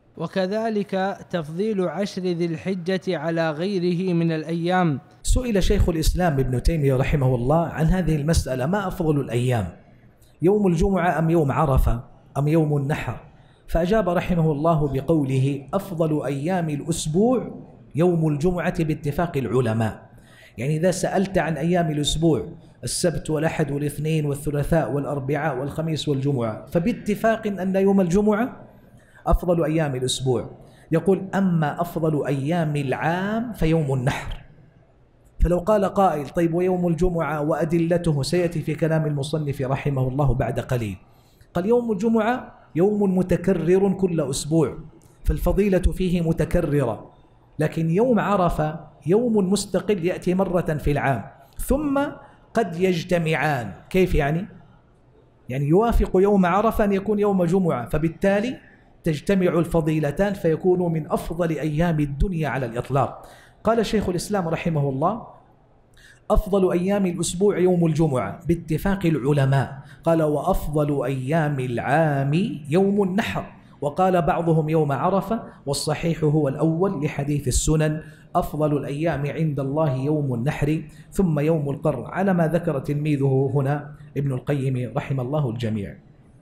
وكذلك تفضيل عشر ذي الحجة على غيره من الأيام. سئل شيخ الإسلام ابن تيمية رحمه الله عن هذه المسألة: ما أفضل الأيام، يوم الجمعة أم يوم عرفة أم يوم النحر؟ فأجاب رحمه الله بقوله: أفضل أيام الأسبوع يوم الجمعة باتفاق العلماء. يعني إذا سألت عن أيام الأسبوع السبت والأحد والاثنين والثلاثاء والأربعاء والخميس والجمعة، فباتفاق أن يوم الجمعة أفضل أيام الأسبوع. يقول: أما أفضل أيام العام فيوم النحر. فلو قال قائل: طيب ويوم الجمعة وأدلته؟ سيأتي في كلام المصنف رحمه الله بعد قليل. قال: يوم الجمعة يوم متكرر كل أسبوع، فالفضيلة فيه متكررة. لكن يوم عرفة يوم مستقل يأتي مرة في العام، ثم قد يجتمعان. كيف يعني؟ يعني يوافق يوم عرفة أن يكون يوم جمعة، فبالتالي تجتمع الفضيلتان فيكون من أفضل أيام الدنيا على الإطلاق. قال شيخ الإسلام رحمه الله: أفضل أيام الأسبوع يوم الجمعة باتفاق العلماء. قال: وأفضل أيام العام يوم النحر. وقال بعضهم يوم عرفة، والصحيح هو الأول لحديث السنن: أفضل الأيام عند الله يوم النحر ثم يوم القر، على ما ذكر تلميذه هنا ابن القيم رحم الله الجميع.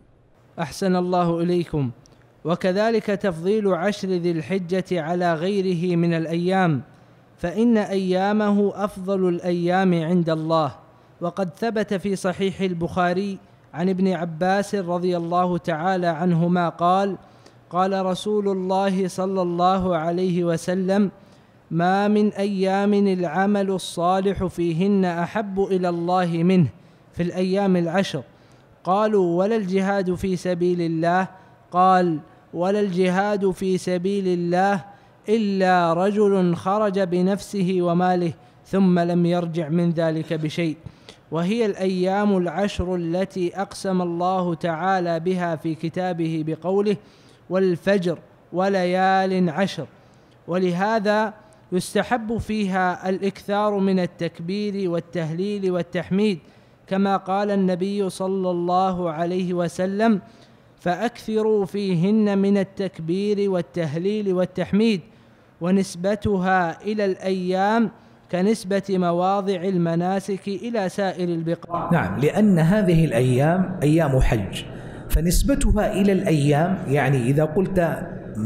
أحسن الله إليكم. وكذلك تفضيل عشر ذي الحجة على غيره من الأيام، فإن أيامه أفضل الأيام عند الله. وقد ثبت في صحيح البخاري عن ابن عباس رضي الله تعالى عنهما قال: قال رسول الله صلى الله عليه وسلم: ما من أيام العمل الصالح فيهن أحب إلى الله منه في الأيام العشر. قالوا: ولا الجهاد في سبيل الله؟ قال: ولا الجهاد في سبيل الله إلا رجل خرج بنفسه وماله ثم لم يرجع من ذلك بشيء. وهي الأيام العشر التي أقسم الله تعالى بها في كتابه بقوله: والفجر وليال عشر. ولهذا يستحب فيها الإكثار من التكبير والتهليل والتحميد، كما قال النبي صلى الله عليه وسلم: فأكثروا فيهن من التكبير والتهليل والتحميد. ونسبتها إلى الأيام كنسبة مواضع المناسك إلى سائر البقاع. نعم، لأن هذه الأيام أيام حج، فنسبتها إلى الأيام، يعني إذا قلت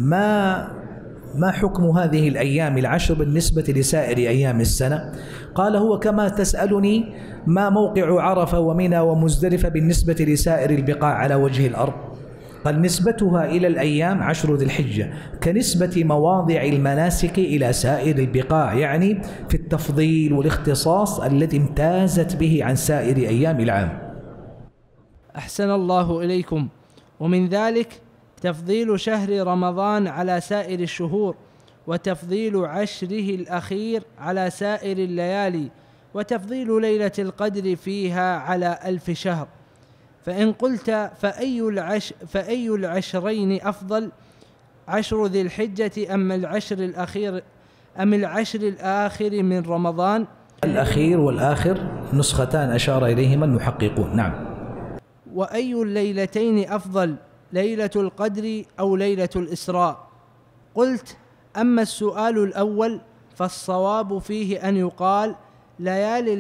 ما حكم هذه الأيام العشر بالنسبة لسائر أيام السنة؟ قال: هو كما تسألني ما موقع عرفة ومنى ومزدلفة بالنسبة لسائر البقاع على وجه الأرض. قال: نسبتها إلى الأيام عشر ذي الحجة كنسبة مواضع المناسك إلى سائر البقاع، يعني في التفضيل والاختصاص الذي امتازت به عن سائر أيام العام. أحسن الله إليكم. ومن ذلك تفضيل شهر رمضان على سائر الشهور، وتفضيل عشره الأخير على سائر الليالي، وتفضيل ليلة القدر فيها على 1000 شهر. فإن قلت فأي العشرين أفضل، عشر ذي الحجة أم العشر الآخر من رمضان؟ الأخير والآخر نسختان أشار إليهما المحققون. نعم. وأي الليلتين أفضل، ليلة القدر أو ليلة الإسراء؟ قلت: أما السؤال الأول فالصواب فيه أن يقال ليالي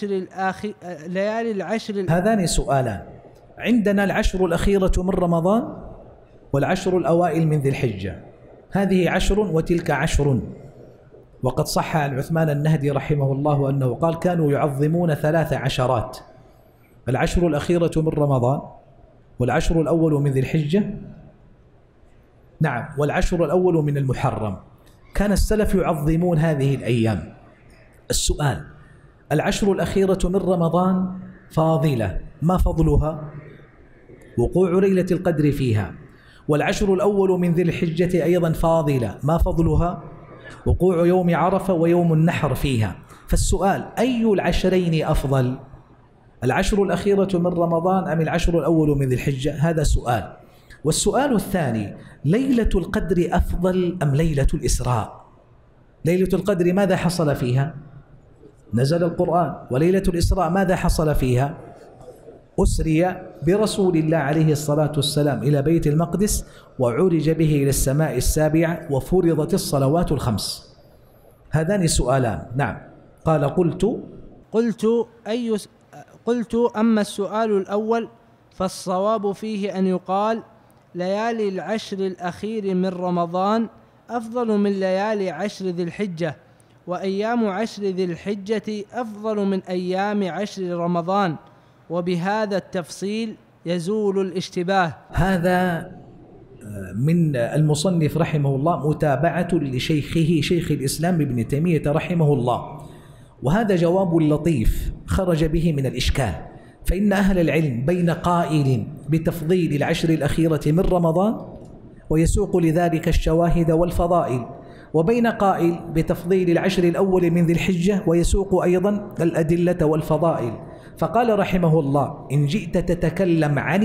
العشر هذان سؤالان. عندنا العشر الأخيرة من رمضان والعشر الأوائل من ذي الحجة، هذه 10 وتلك 10. وقد صح عن عثمان النهدي رحمه الله أنه قال: كانوا يعظمون 13، العشر الأخيرة من رمضان والعشر الأول من ذي الحجة، نعم، والعشر الأول من المحرم. كان السلف يعظمون هذه الأيام. السؤال: العشر الأخيرة من رمضان فاضلة، ما فضلها؟ وقوع ليلة القدر فيها. والعشر الأول من ذي الحجة أيضا فاضلة، ما فضلها؟ وقوع يوم عرفة ويوم النحر فيها. فالسؤال: أي العشرين أفضل؟ العشر الأخيرة من رمضان أم العشر الأول من ذي الحجة؟ هذا سؤال. والسؤال الثاني: ليلة القدر أفضل أم ليلة الإسراء؟ ليلة القدر ماذا حصل فيها؟ نزل القرآن. وليلة الإسراء ماذا حصل فيها؟ أسري برسول الله عليه الصلاة والسلام إلى بيت المقدس وعرج به إلى السماء السابعة وفرضت الصلوات الخمس. هذان سؤالان. نعم. قال: قلت: أما السؤال الأول فالصواب فيه أن يقال ليالي العشر الأخير من رمضان أفضل من ليالي عشر ذي الحجة، وأيام عشر ذي الحجة أفضل من أيام عشر رمضان، وبهذا التفصيل يزول الاشتباه. هذا من المصنف رحمه الله متابعة لشيخه شيخ الإسلام ابن تيمية رحمه الله، وهذا جواب لطيف خرج به من الإشكال. فإن أهل العلم بين قائل بتفضيل العشر الأخيرة من رمضان ويسوق لذلك الشواهد والفضائل، وبين قائل بتفضيل العشر الأول من ذي الحجة ويسوق أيضا الأدلة والفضائل. فقال رحمه الله: إن جئت تتكلم عن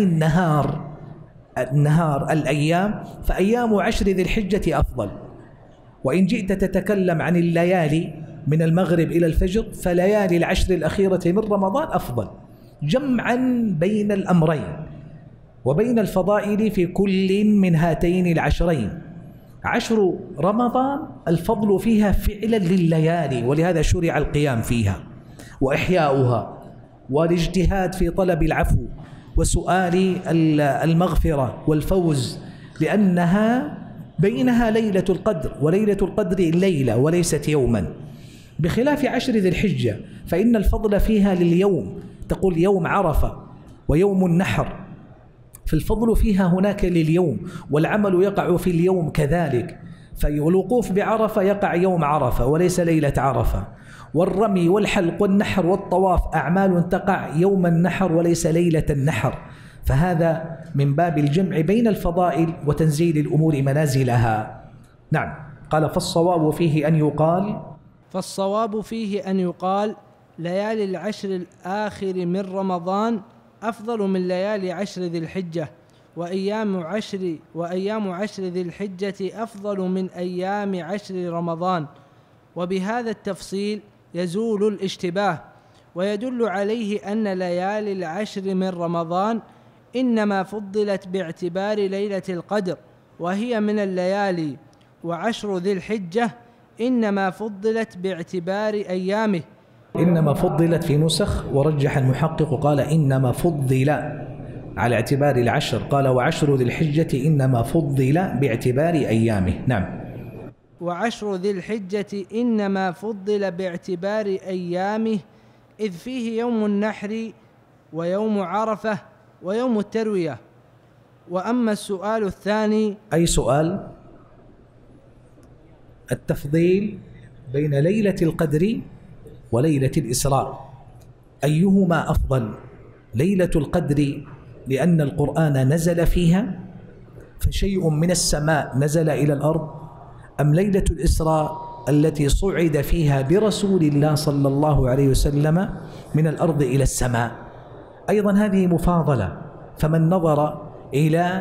النهار الأيام فأيام عشر ذي الحجة أفضل، وإن جئت تتكلم عن الليالي من المغرب إلى الفجر فليالي العشر الأخيرة من رمضان أفضل، جمعا بين الأمرين وبين الفضائل في كل من هاتين العشرين. عشر رمضان الفضل فيها فعلا لليالي، ولهذا شرع القيام فيها وإحياؤها والاجتهاد في طلب العفو وسؤال المغفرة والفوز، لأنها بينها ليلة القدر، وليلة القدر ليلة وليست يوما، بخلاف عشر ذي الحجة فإن الفضل فيها لليوم، تقول يوم عرفة ويوم النحر، فالفضل فيها هناك لليوم، والعمل يقع في اليوم كذلك. فالوقوف بعرفة يقع يوم عرفة وليس ليلة عرفة، والرمي والحلق والنحر والطواف أعمال تقع يوم النحر وليس ليلة النحر. فهذا من باب الجمع بين الفضائل وتنزيل الأمور منازلها. نعم. قال: فالصواب فيه أن يقال ليالي العشر الآخر من رمضان أفضل من ليالي عشر ذي الحجة، وأيام عشر ذي الحجة أفضل من أيام عشر رمضان، وبهذا التفصيل يزول الاشتباه. ويدل عليه أن ليالي العشر من رمضان إنما فضلت باعتبار ليلة القدر وهي من الليالي، وعشر ذي الحجة إنما فضلت باعتبار أيامه. إنما فضلت في نسخ، ورجح المحقق قال إنما فضل على اعتبار العشر، قال وعشر ذي الحجة إنما فضل باعتبار أيامه. نعم. وعشر ذي الحجة إنما فضل باعتبار أيامه، إذ فيه يوم النحر ويوم عرفة ويوم التروية. وأما السؤال الثاني: أي سؤال؟ التفضيل بين ليلة القدر وليلة الإسراء، أيهما أفضل؟ ليلة القدر لأن القرآن نزل فيها فشيء من السماء نزل إلى الأرض، أم ليلة الإسراء التي صعد فيها برسول الله صلى الله عليه وسلم من الأرض إلى السماء؟ أيضا هذه مفاضلة، فمن نظر إلى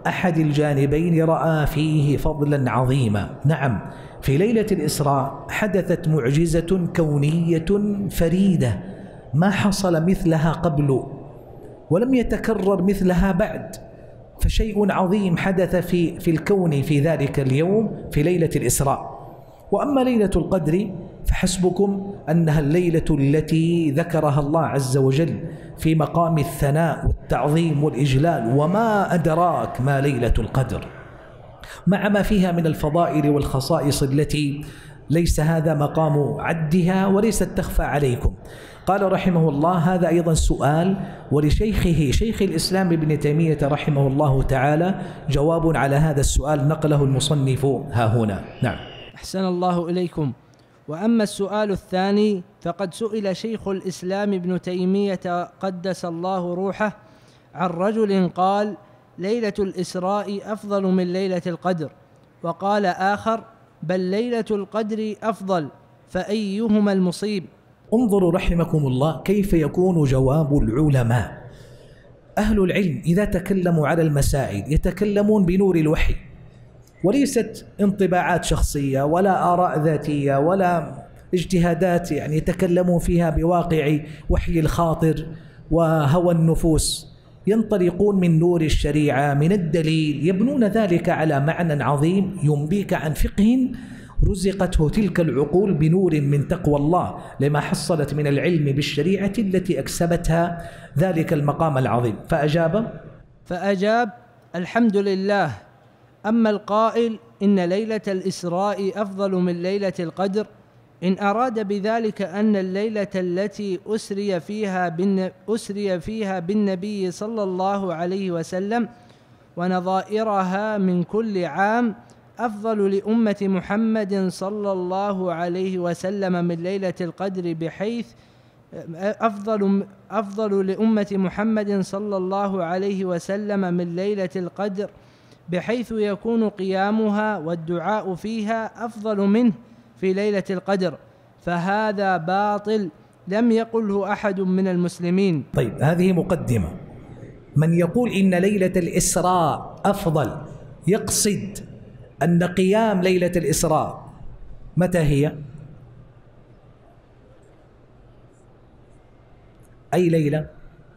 أحد الجانبين رأى فيه فضلا عظيما. نعم، في ليلة الإسراء حدثت معجزة كونية فريدة ما حصل مثلها قبل ولم يتكرر مثلها بعد، فشيء عظيم حدث في الكون في ذلك اليوم في ليلة الإسراء. وأما ليلة القدر فحسبكم أنها الليلة التي ذكرها الله عز وجل في مقام الثناء والتعظيم والإجلال، وما أدراك ما ليلة القدر، مع ما فيها من الفضائل والخصائص التي ليس هذا مقام عدها وليست تخفى عليكم. قال رحمه الله: هذا أيضا سؤال، ولشيخه شيخ الإسلام ابن تيمية رحمه الله تعالى جواب على هذا السؤال نقله المصنف ها هنا. نعم. أحسن الله إليكم. وأما السؤال الثاني فقد سئل شيخ الإسلام ابن تيمية قدس الله روحه عن رجل قال: ليلة الإسراء أفضل من ليلة القدر، وقال آخر: بل ليلة القدر أفضل، فأيهما المصيب؟ انظروا رحمكم الله كيف يكون جواب العلماء. أهل العلم إذا تكلموا على المسائل يتكلمون بنور الوحي، وليست انطباعات شخصية ولا آراء ذاتية ولا اجتهادات يعني يتكلمون فيها بواقع وحي الخاطر وهوى النفوس، ينطلقون من نور الشريعة من الدليل، يبنون ذلك على معنى عظيم ينبيك عن فقه رزقته تلك العقول بنور من تقوى الله لما حصلت من العلم بالشريعة التي أكسبتها ذلك المقام العظيم. فأجاب: الحمد لله. أما القائل إن ليلة الإسراء أفضل من ليلة القدر، إن أراد بذلك أن الليلة التي أسري فيها بالنبي صلى الله عليه وسلم ونظائرها من كل عام أفضل لأمة محمد صلى الله عليه وسلم من ليلة القدر، بحيث أفضل لأمة محمد صلى الله عليه وسلم من ليلة القدر بحيث يكون قيامها والدعاء فيها أفضل منه في ليلة القدر، فهذا باطل لم يقله أحد من المسلمين. طيب، هذه مقدمة. من يقول إن ليلة الإسراء أفضل يقصد أن قيام ليلة الإسراء متى هي؟ أي ليلة؟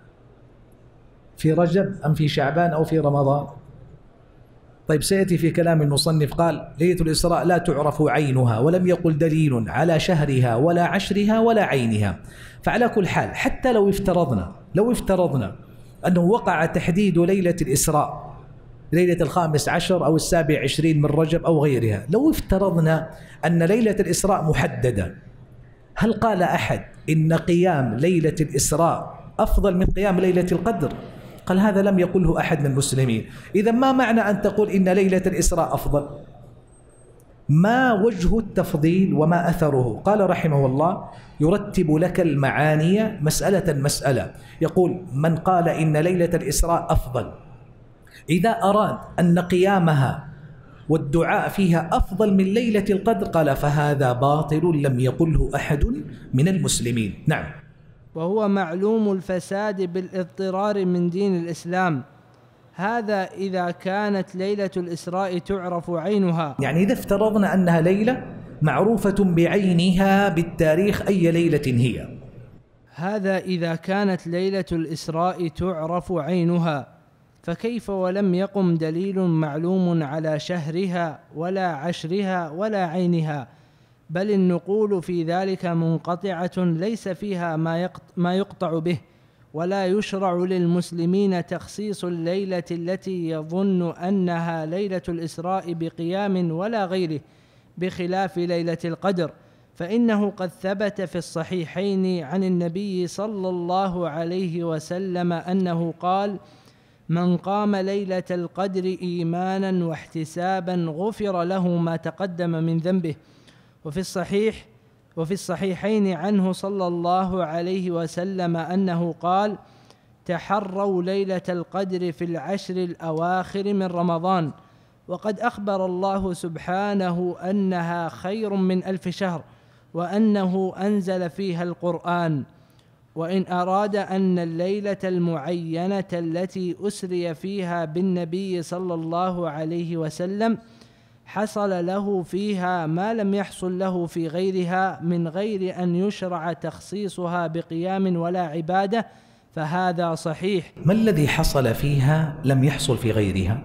في رجب أم في شعبان أو في رمضان؟ طيب، سيأتي في كلام المصنف قال ليلة الإسراء لا تعرف عينها، ولم يقل دليل على شهرها ولا عشرها ولا عينها. فعلى كل حال، حتى لو افترضنا أنه وقع تحديد ليلة الإسراء ليلة 15 أو 27 من رجب أو غيرها، لو افترضنا أن ليلة الإسراء محددة، هل قال أحد إن قيام ليلة الإسراء أفضل من قيام ليلة القدر؟ قال هذا لم يقله أحد من المسلمين. إذا ما معنى أن تقول إن ليلة الإسراء أفضل؟ ما وجه التفضيل وما أثره؟ قال رحمه الله: يرتب لك المعاني مسألة. يقول: من قال إن ليلة الإسراء أفضل، إذا أراد أن قيامها والدعاء فيها أفضل من ليلة القدر، قال فهذا باطل لم يقله أحد من المسلمين. نعم. وهو معلوم الفساد بالاضطرار من دين الإسلام، هذا إذا كانت ليلة الإسراء تعرف عينها. يعني إذا افترضنا أنها ليلة معروفة بعينها بالتاريخ، أي ليلة هي؟ هذا إذا كانت ليلة الإسراء تعرف عينها، فكيف ولم يقم دليل معلوم على شهرها ولا عشرها ولا عينها، بل النقول في ذلك منقطعة ليس فيها ما يقطع به، ولا يشرع للمسلمين تخصيص الليلة التي يظن أنها ليلة الإسراء بقيام ولا غيره، بخلاف ليلة القدر، فإنه قد ثبت في الصحيحين عن النبي صلى الله عليه وسلم أنه قال: من قام ليلة القدر إيمانا واحتسابا غفر له ما تقدم من ذنبه. وفي الصحيحين عنه صلى الله عليه وسلم أنه قال: تحروا ليلة القدر في العشر الأواخر من رمضان، وقد أخبر الله سبحانه أنها خير من 1000 شهر، وأنه أنزل فيها القرآن. وإن أراد أن الليلة المعينة التي أسري فيها بالنبي صلى الله عليه وسلم حصل له فيها ما لم يحصل له في غيرها من غير أن يشرع تخصيصها بقيام ولا عبادة فهذا صحيح. ما الذي حصل فيها لم يحصل في غيرها؟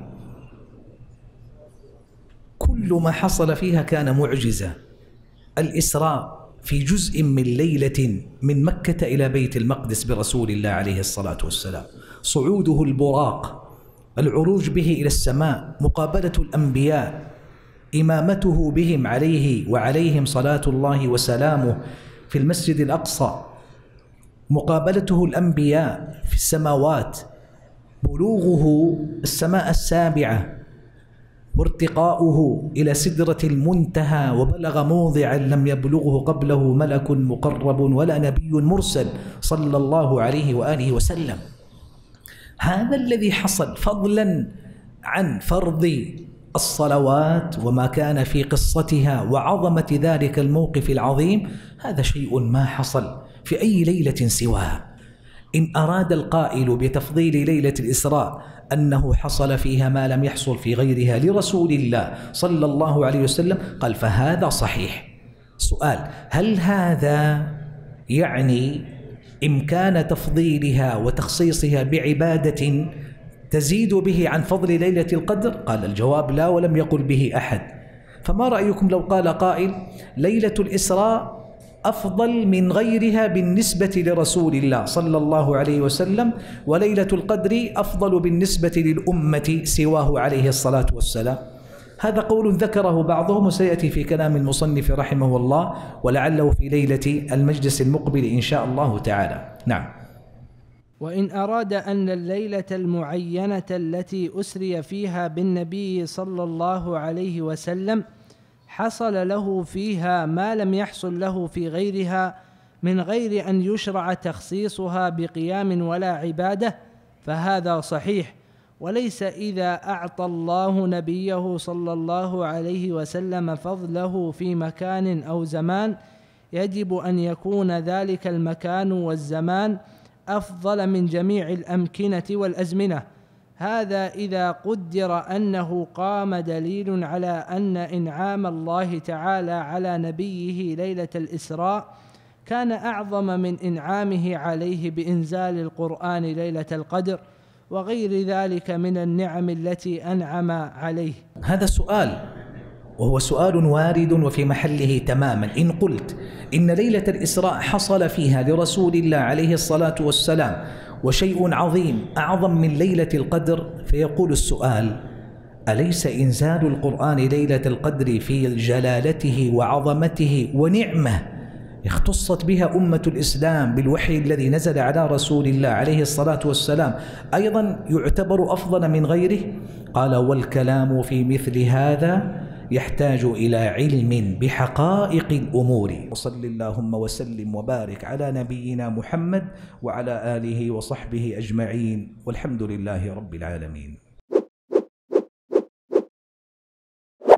كل ما حصل فيها كان معجزة. الإسراء في جزء من ليلة من مكة إلى بيت المقدس برسول الله عليه الصلاة والسلام، صعوده البراق، العروج به إلى السماء، مقابلة الأنبياء، إمامته بهم عليه وعليهم صلاة الله وسلامه في المسجد الأقصى، مقابلته الأنبياء في السماوات، بلوغه السماء السابعة، وارتقاؤه إلى سدرة المنتهى وبلغ موضعا لم يبلغه قبله ملك مقرب ولا نبي مرسل صلى الله عليه وآله وسلم. هذا الذي حصل، فضلا عن فرض الصلوات وما كان في قصتها وعظمة ذلك الموقف العظيم، هذا شيء ما حصل في أي ليلة سواها. إن أراد القائل بتفضيل ليلة الإسراء أنه حصل فيها ما لم يحصل في غيرها لرسول الله صلى الله عليه وسلم قال فهذا صحيح. سؤال: هل هذا يعني إمكان تفضيلها وتخصيصها بعبادة تزيد به عن فضل ليلة القدر؟ قال الجواب لا، ولم يقل به أحد. فما رأيكم لو قال قائل ليلة الإسراء أفضل من غيرها بالنسبة لرسول الله صلى الله عليه وسلم، وليلة القدر أفضل بالنسبة للأمة سواه عليه الصلاة والسلام؟ هذا قول ذكره بعضهم وسيأتي في كلام المصنف رحمه الله، ولعله في ليلة المجلس المقبل إن شاء الله تعالى. نعم. وإن أراد أن الليلة المعينة التي أسري فيها بالنبي صلى الله عليه وسلم حصل له فيها ما لم يحصل له في غيرها من غير أن يشرع تخصيصها بقيام ولا عبادة فهذا صحيح. وليس إذا أعطى الله نبيه صلى الله عليه وسلم فضله في مكان أو زمان يجب أن يكون ذلك المكان والزمان أفضل من جميع الأمكنة والأزمنة. هذا إذا قدر أنه قام دليل على أن إنعام الله تعالى على نبيه ليلة الإسراء كان أعظم من إنعامه عليه بإنزال القرآن ليلة القدر وغير ذلك من النعم التي أنعم عليه. هذا سؤال، وهو سؤال وارد وفي محله تماما. إن قلت إن ليلة الإسراء حصل فيها لرسول الله عليه الصلاة والسلام وشيء عظيم أعظم من ليلة القدر، فيقول السؤال: أليس إنزال القرآن ليلة القدر في جلالته وعظمته ونعمة اختصت بها أمة الإسلام بالوحي الذي نزل على رسول الله عليه الصلاة والسلام أيضا يعتبر أفضل من غيره؟ قال: والكلام في مثل هذا يحتاج إلى علم بحقائق الأمور. وصل اللهم وسلم وبارك على نبينا محمد وعلى آله وصحبه أجمعين، والحمد لله رب العالمين.